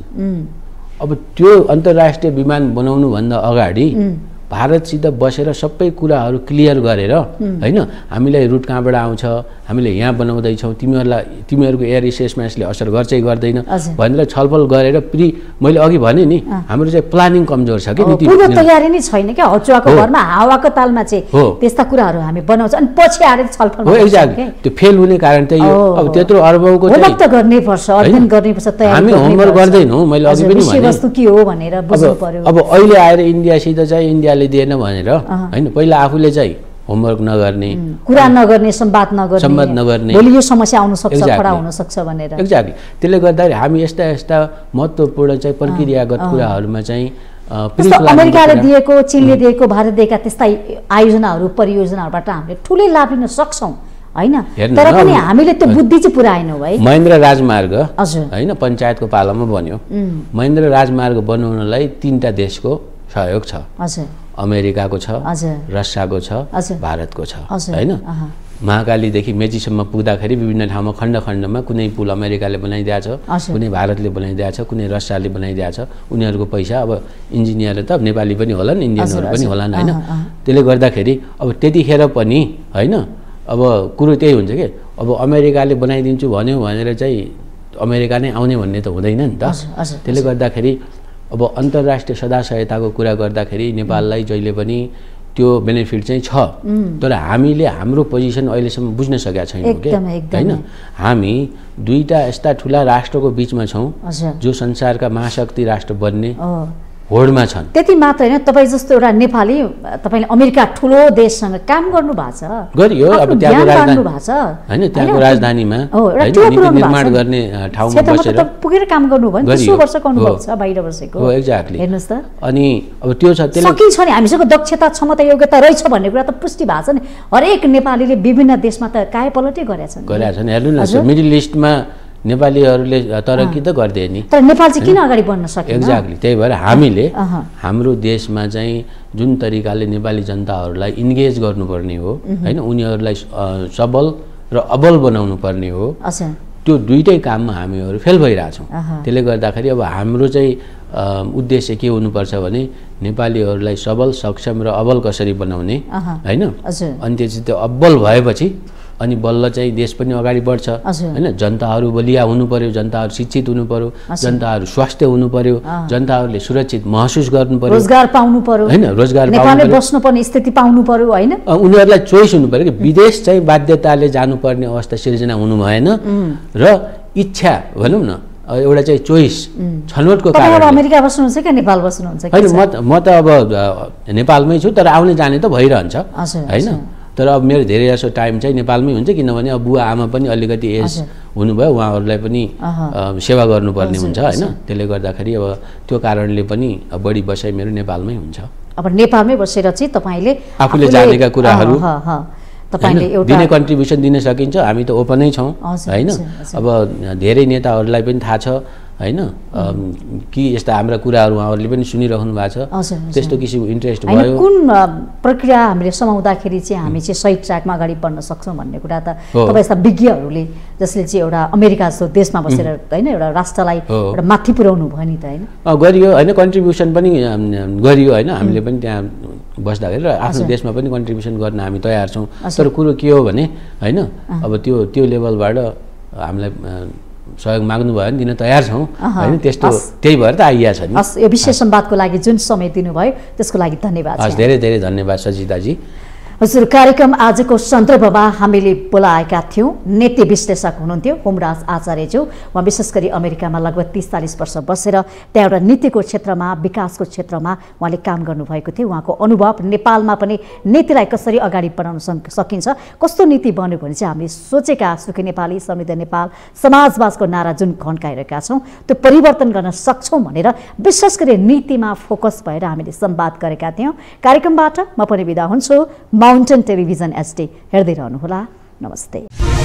अब त्यो अन्तर्राष्ट्रिय विमान बनाउनुभन्दा अगाडि भारतसित बसेर सबै कुराहरू क्लियर गरेर हैन, हामीलाई रुट कहाँबाट आउँछ, हामीले यहाँ बनाउँदैछौँ, तिमीहरूलाई तिमीहरूको एयर एसेसमेन्ट्सले असर गर्छै गर्दैन भनेर छलफल गरेर प्रि मैले अघि भने नि हाम्रो चाहिँ प्लानिङ कमजोर छ कि, नीति पूर्व तयारी नै छैन क्या। हचुवाको घरमा हावाको तालमा चाहिँ त्यस्ता कुराहरू हामी बनाउँछ अनि पछि आएर छलफल हो। एक्ज्याक्टली, त्यो फेल हुने कारण त्यही हो। अब त्यत्रो अरबौँको होमवर्क त गर्नैपर्छ, अध्ययन गर्नैपर्छ, तयारी हामी होमवर्क गर्दैनौँ। मैले अघि पनि भने विषयवस्तु के हो भनेर बुझ्नु पर्यो। अब अहिले आएर इन्डियासित चाहिँ इन्डियाले दिएन भनेर हैन, पहिला आफूले चाहिँ होमवर्क नगर्ने, कुरा नगर्ने, संवाद नगर्ने, संवाद नगर्ने, भोलि यो समस्या आउन सक्छ, खडा हुन सक्छ भनेर। एक्ज्याक्टली। त्यसले गर्दाखेरि हामी यस्ता यस्ता महत्त्वपूर्ण चाहिँ प्रक्रियागत कुराहरूमा चाहिँ अमेरिकाले दिएको, चीनले दिएको, भारत दिएका त्यस्ता आयोजनाहरू परियोजनाहरूबाट हामीले ठुलै लाभ लिन सक्छौँ हैन। तर पनि हामीले त्यो बुद्धि चाहिँ पुऱ्याएनौँ है। महेन्द्र राजमार्ग हैन पञ्चायतको पालामा बन्यो। महेन्द्र राजमार्ग बनाउनलाई तीनटा देशको सहयोग छ। अमेरिकाको छ, रसियाको छ, भारतको छ हैन। महाकालीदेखि मेचीसम्म पुग्दाखेरि विभिन्न ठाउँमा खण्ड खण्डमा कुनै पुल अमेरिकाले बनाइदिएको छ, कुनै भारतले बनाइदिएको छ, कुनै रसियाले बनाइदिएको छ। उनीहरूको पैसा अब इन्जिनियर त नेपाली पनि होलान्, इन्डियनहरू पनि होलान् हैन। त्यसले गर्दाखेरि अब त्यतिखेर पनि हैन, अब कुरो त्यही हुन्छ कि अब अमेरिकाले बनाइदिन्छु भन्यो भनेर चाहिँ अमेरिका नै आउने भन्ने त हुँदैन नि त। त्यसले गर्दाखेरि अब अन्तर्राष्ट्रिय सदा सहायताको कुरा गर्दाखेरि नेपाललाई जहिले पनि त्यो बेनिफिट चाहिँ छ। तर हामीले हाम्रो पोजिसन अहिलेसम्म बुझ्न सकेका छैनौँ के हैन। हामी दुईटा यस्ता ठुला राष्ट्रको बिचमा छौँ जो संसारका महाशक्ति राष्ट्र बन्ने होडमा छन्। त्यति मात्र हैन, तपाईँ जस्तो एउटा नेपाली तपाईँले अमेरिका ठुलो देशसँग काम गर्नु भएको छ, गरियो। अब त्यहाँको राजधानी हैन, त्यहाँको राजधानीमा नीति निर्माण गर्ने ठाउँमा बसेर पुगेर काम गर्नु भयो। तेइस वर्षको अनुभव छ, बाहिर बसेको हो। एक्ज्याक्टली। हेर्नुस् त, अनि अब त्यो छ, त्यसले सकिन्छ नि, हामीसँग दक्षता, क्षमता, योग्यता रहेछ भन्ने कुरा त पुष्टि भएको छ नि। हरेक नेपालीले विभिन्न देशमा त काया पलटै गरेका छन् गरेका छन्। हेर्नु न, मिडल इस्टमा नेपालीहरूले तरक्की त गर्दै नि, तर नेपाल चाहिँ किन अगाडि बढ्न सकेन? एक्ज्याक्टली त्यही भएर हामीले हाम्रो देशमा चाहिँ जुन तरिकाले नेपाली जनताहरूलाई इन्गेज गर्नुपर्ने हो होइन, उनीहरूलाई सबल र अबल बनाउनु पर्ने हो, त्यो दुईटै काममा हामीहरू फेल भइरहेछौँ। त्यसले गर्दाखेरि अब हाम्रो चाहिँ उद्देश्य के हुनुपर्छ भने नेपालीहरूलाई सबल, सक्षम र अबल कसरी बनाउने होइन, अनि त्यसपछि त्यो अब्बल भएपछि अनि बल्ल चाहिँ देश पनि अगाडि बढ्छ होइन। जनताहरू बलिया हुनु पर्यो, जनताहरू शिक्षित हुनु पर्यो, जनताहरू स्वास्थ्य हुनु पर्यो, जनताहरूले सुरक्षित महसुस गर्नु पर्यो, रोजगार पाउनु पर्यो होइन, रोजगार नेपालमै बस्नुपर्ने स्थिति पाउनु पर्यो होइन, उनीहरूलाई चोइस हुनु पर्यो कि विदेश चाहिँ बाध्यताले जानुपर्ने अवस्था सिर्जना हुनु भएन र इच्छा भनौँ न एउटा चाहिँ चोइस छनौटको कारण अमेरिका बस्नुहुन्छ कि नेपाल बस्नुहुन्छ? होइन, म त म त अब नेपालमै छु, तर आउने जाने त भइरहन्छ होइन। तर अब मेरो धेरै जसो टाइम चाहिँ नेपालमै हुन्छ, किनभने अब बुवा आमा पनि अलिकति एज हुनुभयो, उहाँहरूलाई पनि सेवा गर्नुपर्ने हुन्छ होइन। त्यसले गर्दाखेरि अब त्यो कारणले पनि बढी बसाइ मेरो नेपालमै हुन्छ। अब नेपालमै बसेर चाहिँ तपाईँले आफूले जानेका कुराहरू तपाईले एउटा दिने कन्ट्रिब्युसन दिन सकिन्छ, हामी त ओपनै छौँ होइन। अब धेरै नेताहरूलाई पनि थाहा छ होइन कि यस्ता हाम्रा कुराहरू उहाँहरूले पनि सुनिरहनु भएको छ, त्यस्तो किसिमको इन्ट्रेस्ट भयो। कुन प्रक्रिया हामीले समाउँदाखेरि चाहिँ हामी चाहिँ सही ट्र्याकमा अगाडि बढ्न सक्छौँ भन्ने कुरा त तपाईँ यस्ता विज्ञहरूले जसले चाहिँ एउटा अमेरिका जस्तो देशमा बसेर होइन एउटा राष्ट्रलाई एउटा माथि पुर्याउनु भयो नि त होइन, गरियो होइन, कन्ट्रिब्युसन पनि गरियो होइन। हामीले पनि त्यहाँ बस्दाखेरि र आफ्नो देशमा पनि कन्ट्रिब्युसन गर्न हामी तयार छौँ। तर कुरो के हो भने होइन, अब त्यो त्यो लेभलबाट हामीलाई सहयोग माग्नु भयो भने दिन तयार छौँ होइन, त्यस्तो त्यही भएर त आइया छ नि। हस्, यो विशेष संवादको लागि जुन समय दिनुभयो त्यसको लागि धन्यवाद। हस्, धेरै धेरै धन्यवाद सजिताजी। हजुर, कार्यक्रम आजको सन्दर्भमा हामीले बोलाएका थियौँ नीति विश्लेषक हुनुहुन्थ्यो होमराज आचार्यज्यू। उहाँ विशेष गरी अमेरिकामा लगभग तीस चालिस वर्ष बसेर त्यहाँ एउटा नीतिको क्षेत्रमा, विकासको क्षेत्रमा उहाँले काम गर्नुभएको थियो। उहाँको अनुभव नेपालमा पनि नीतिलाई कसरी अगाडि बढाउन सकिन्छ, कस्तो नीति बन्यो भने चाहिँ हामीले सोचेका सुखी नेपाली, समृद्ध नेपाल, समाजवादको नारा जुन खन्काइरहेका छौँ त्यो परिवर्तन गर्न सक्छौँ भनेर विशेष गरी नीतिमा फोकस भएर हामीले संवाद गरेका थियौँ। कार्यक्रमबाट म पनि बिदा हुन्छु। माउन्टेन टेलिभिजन एचडी हेर्दै रहनुहोला। नमस्ते।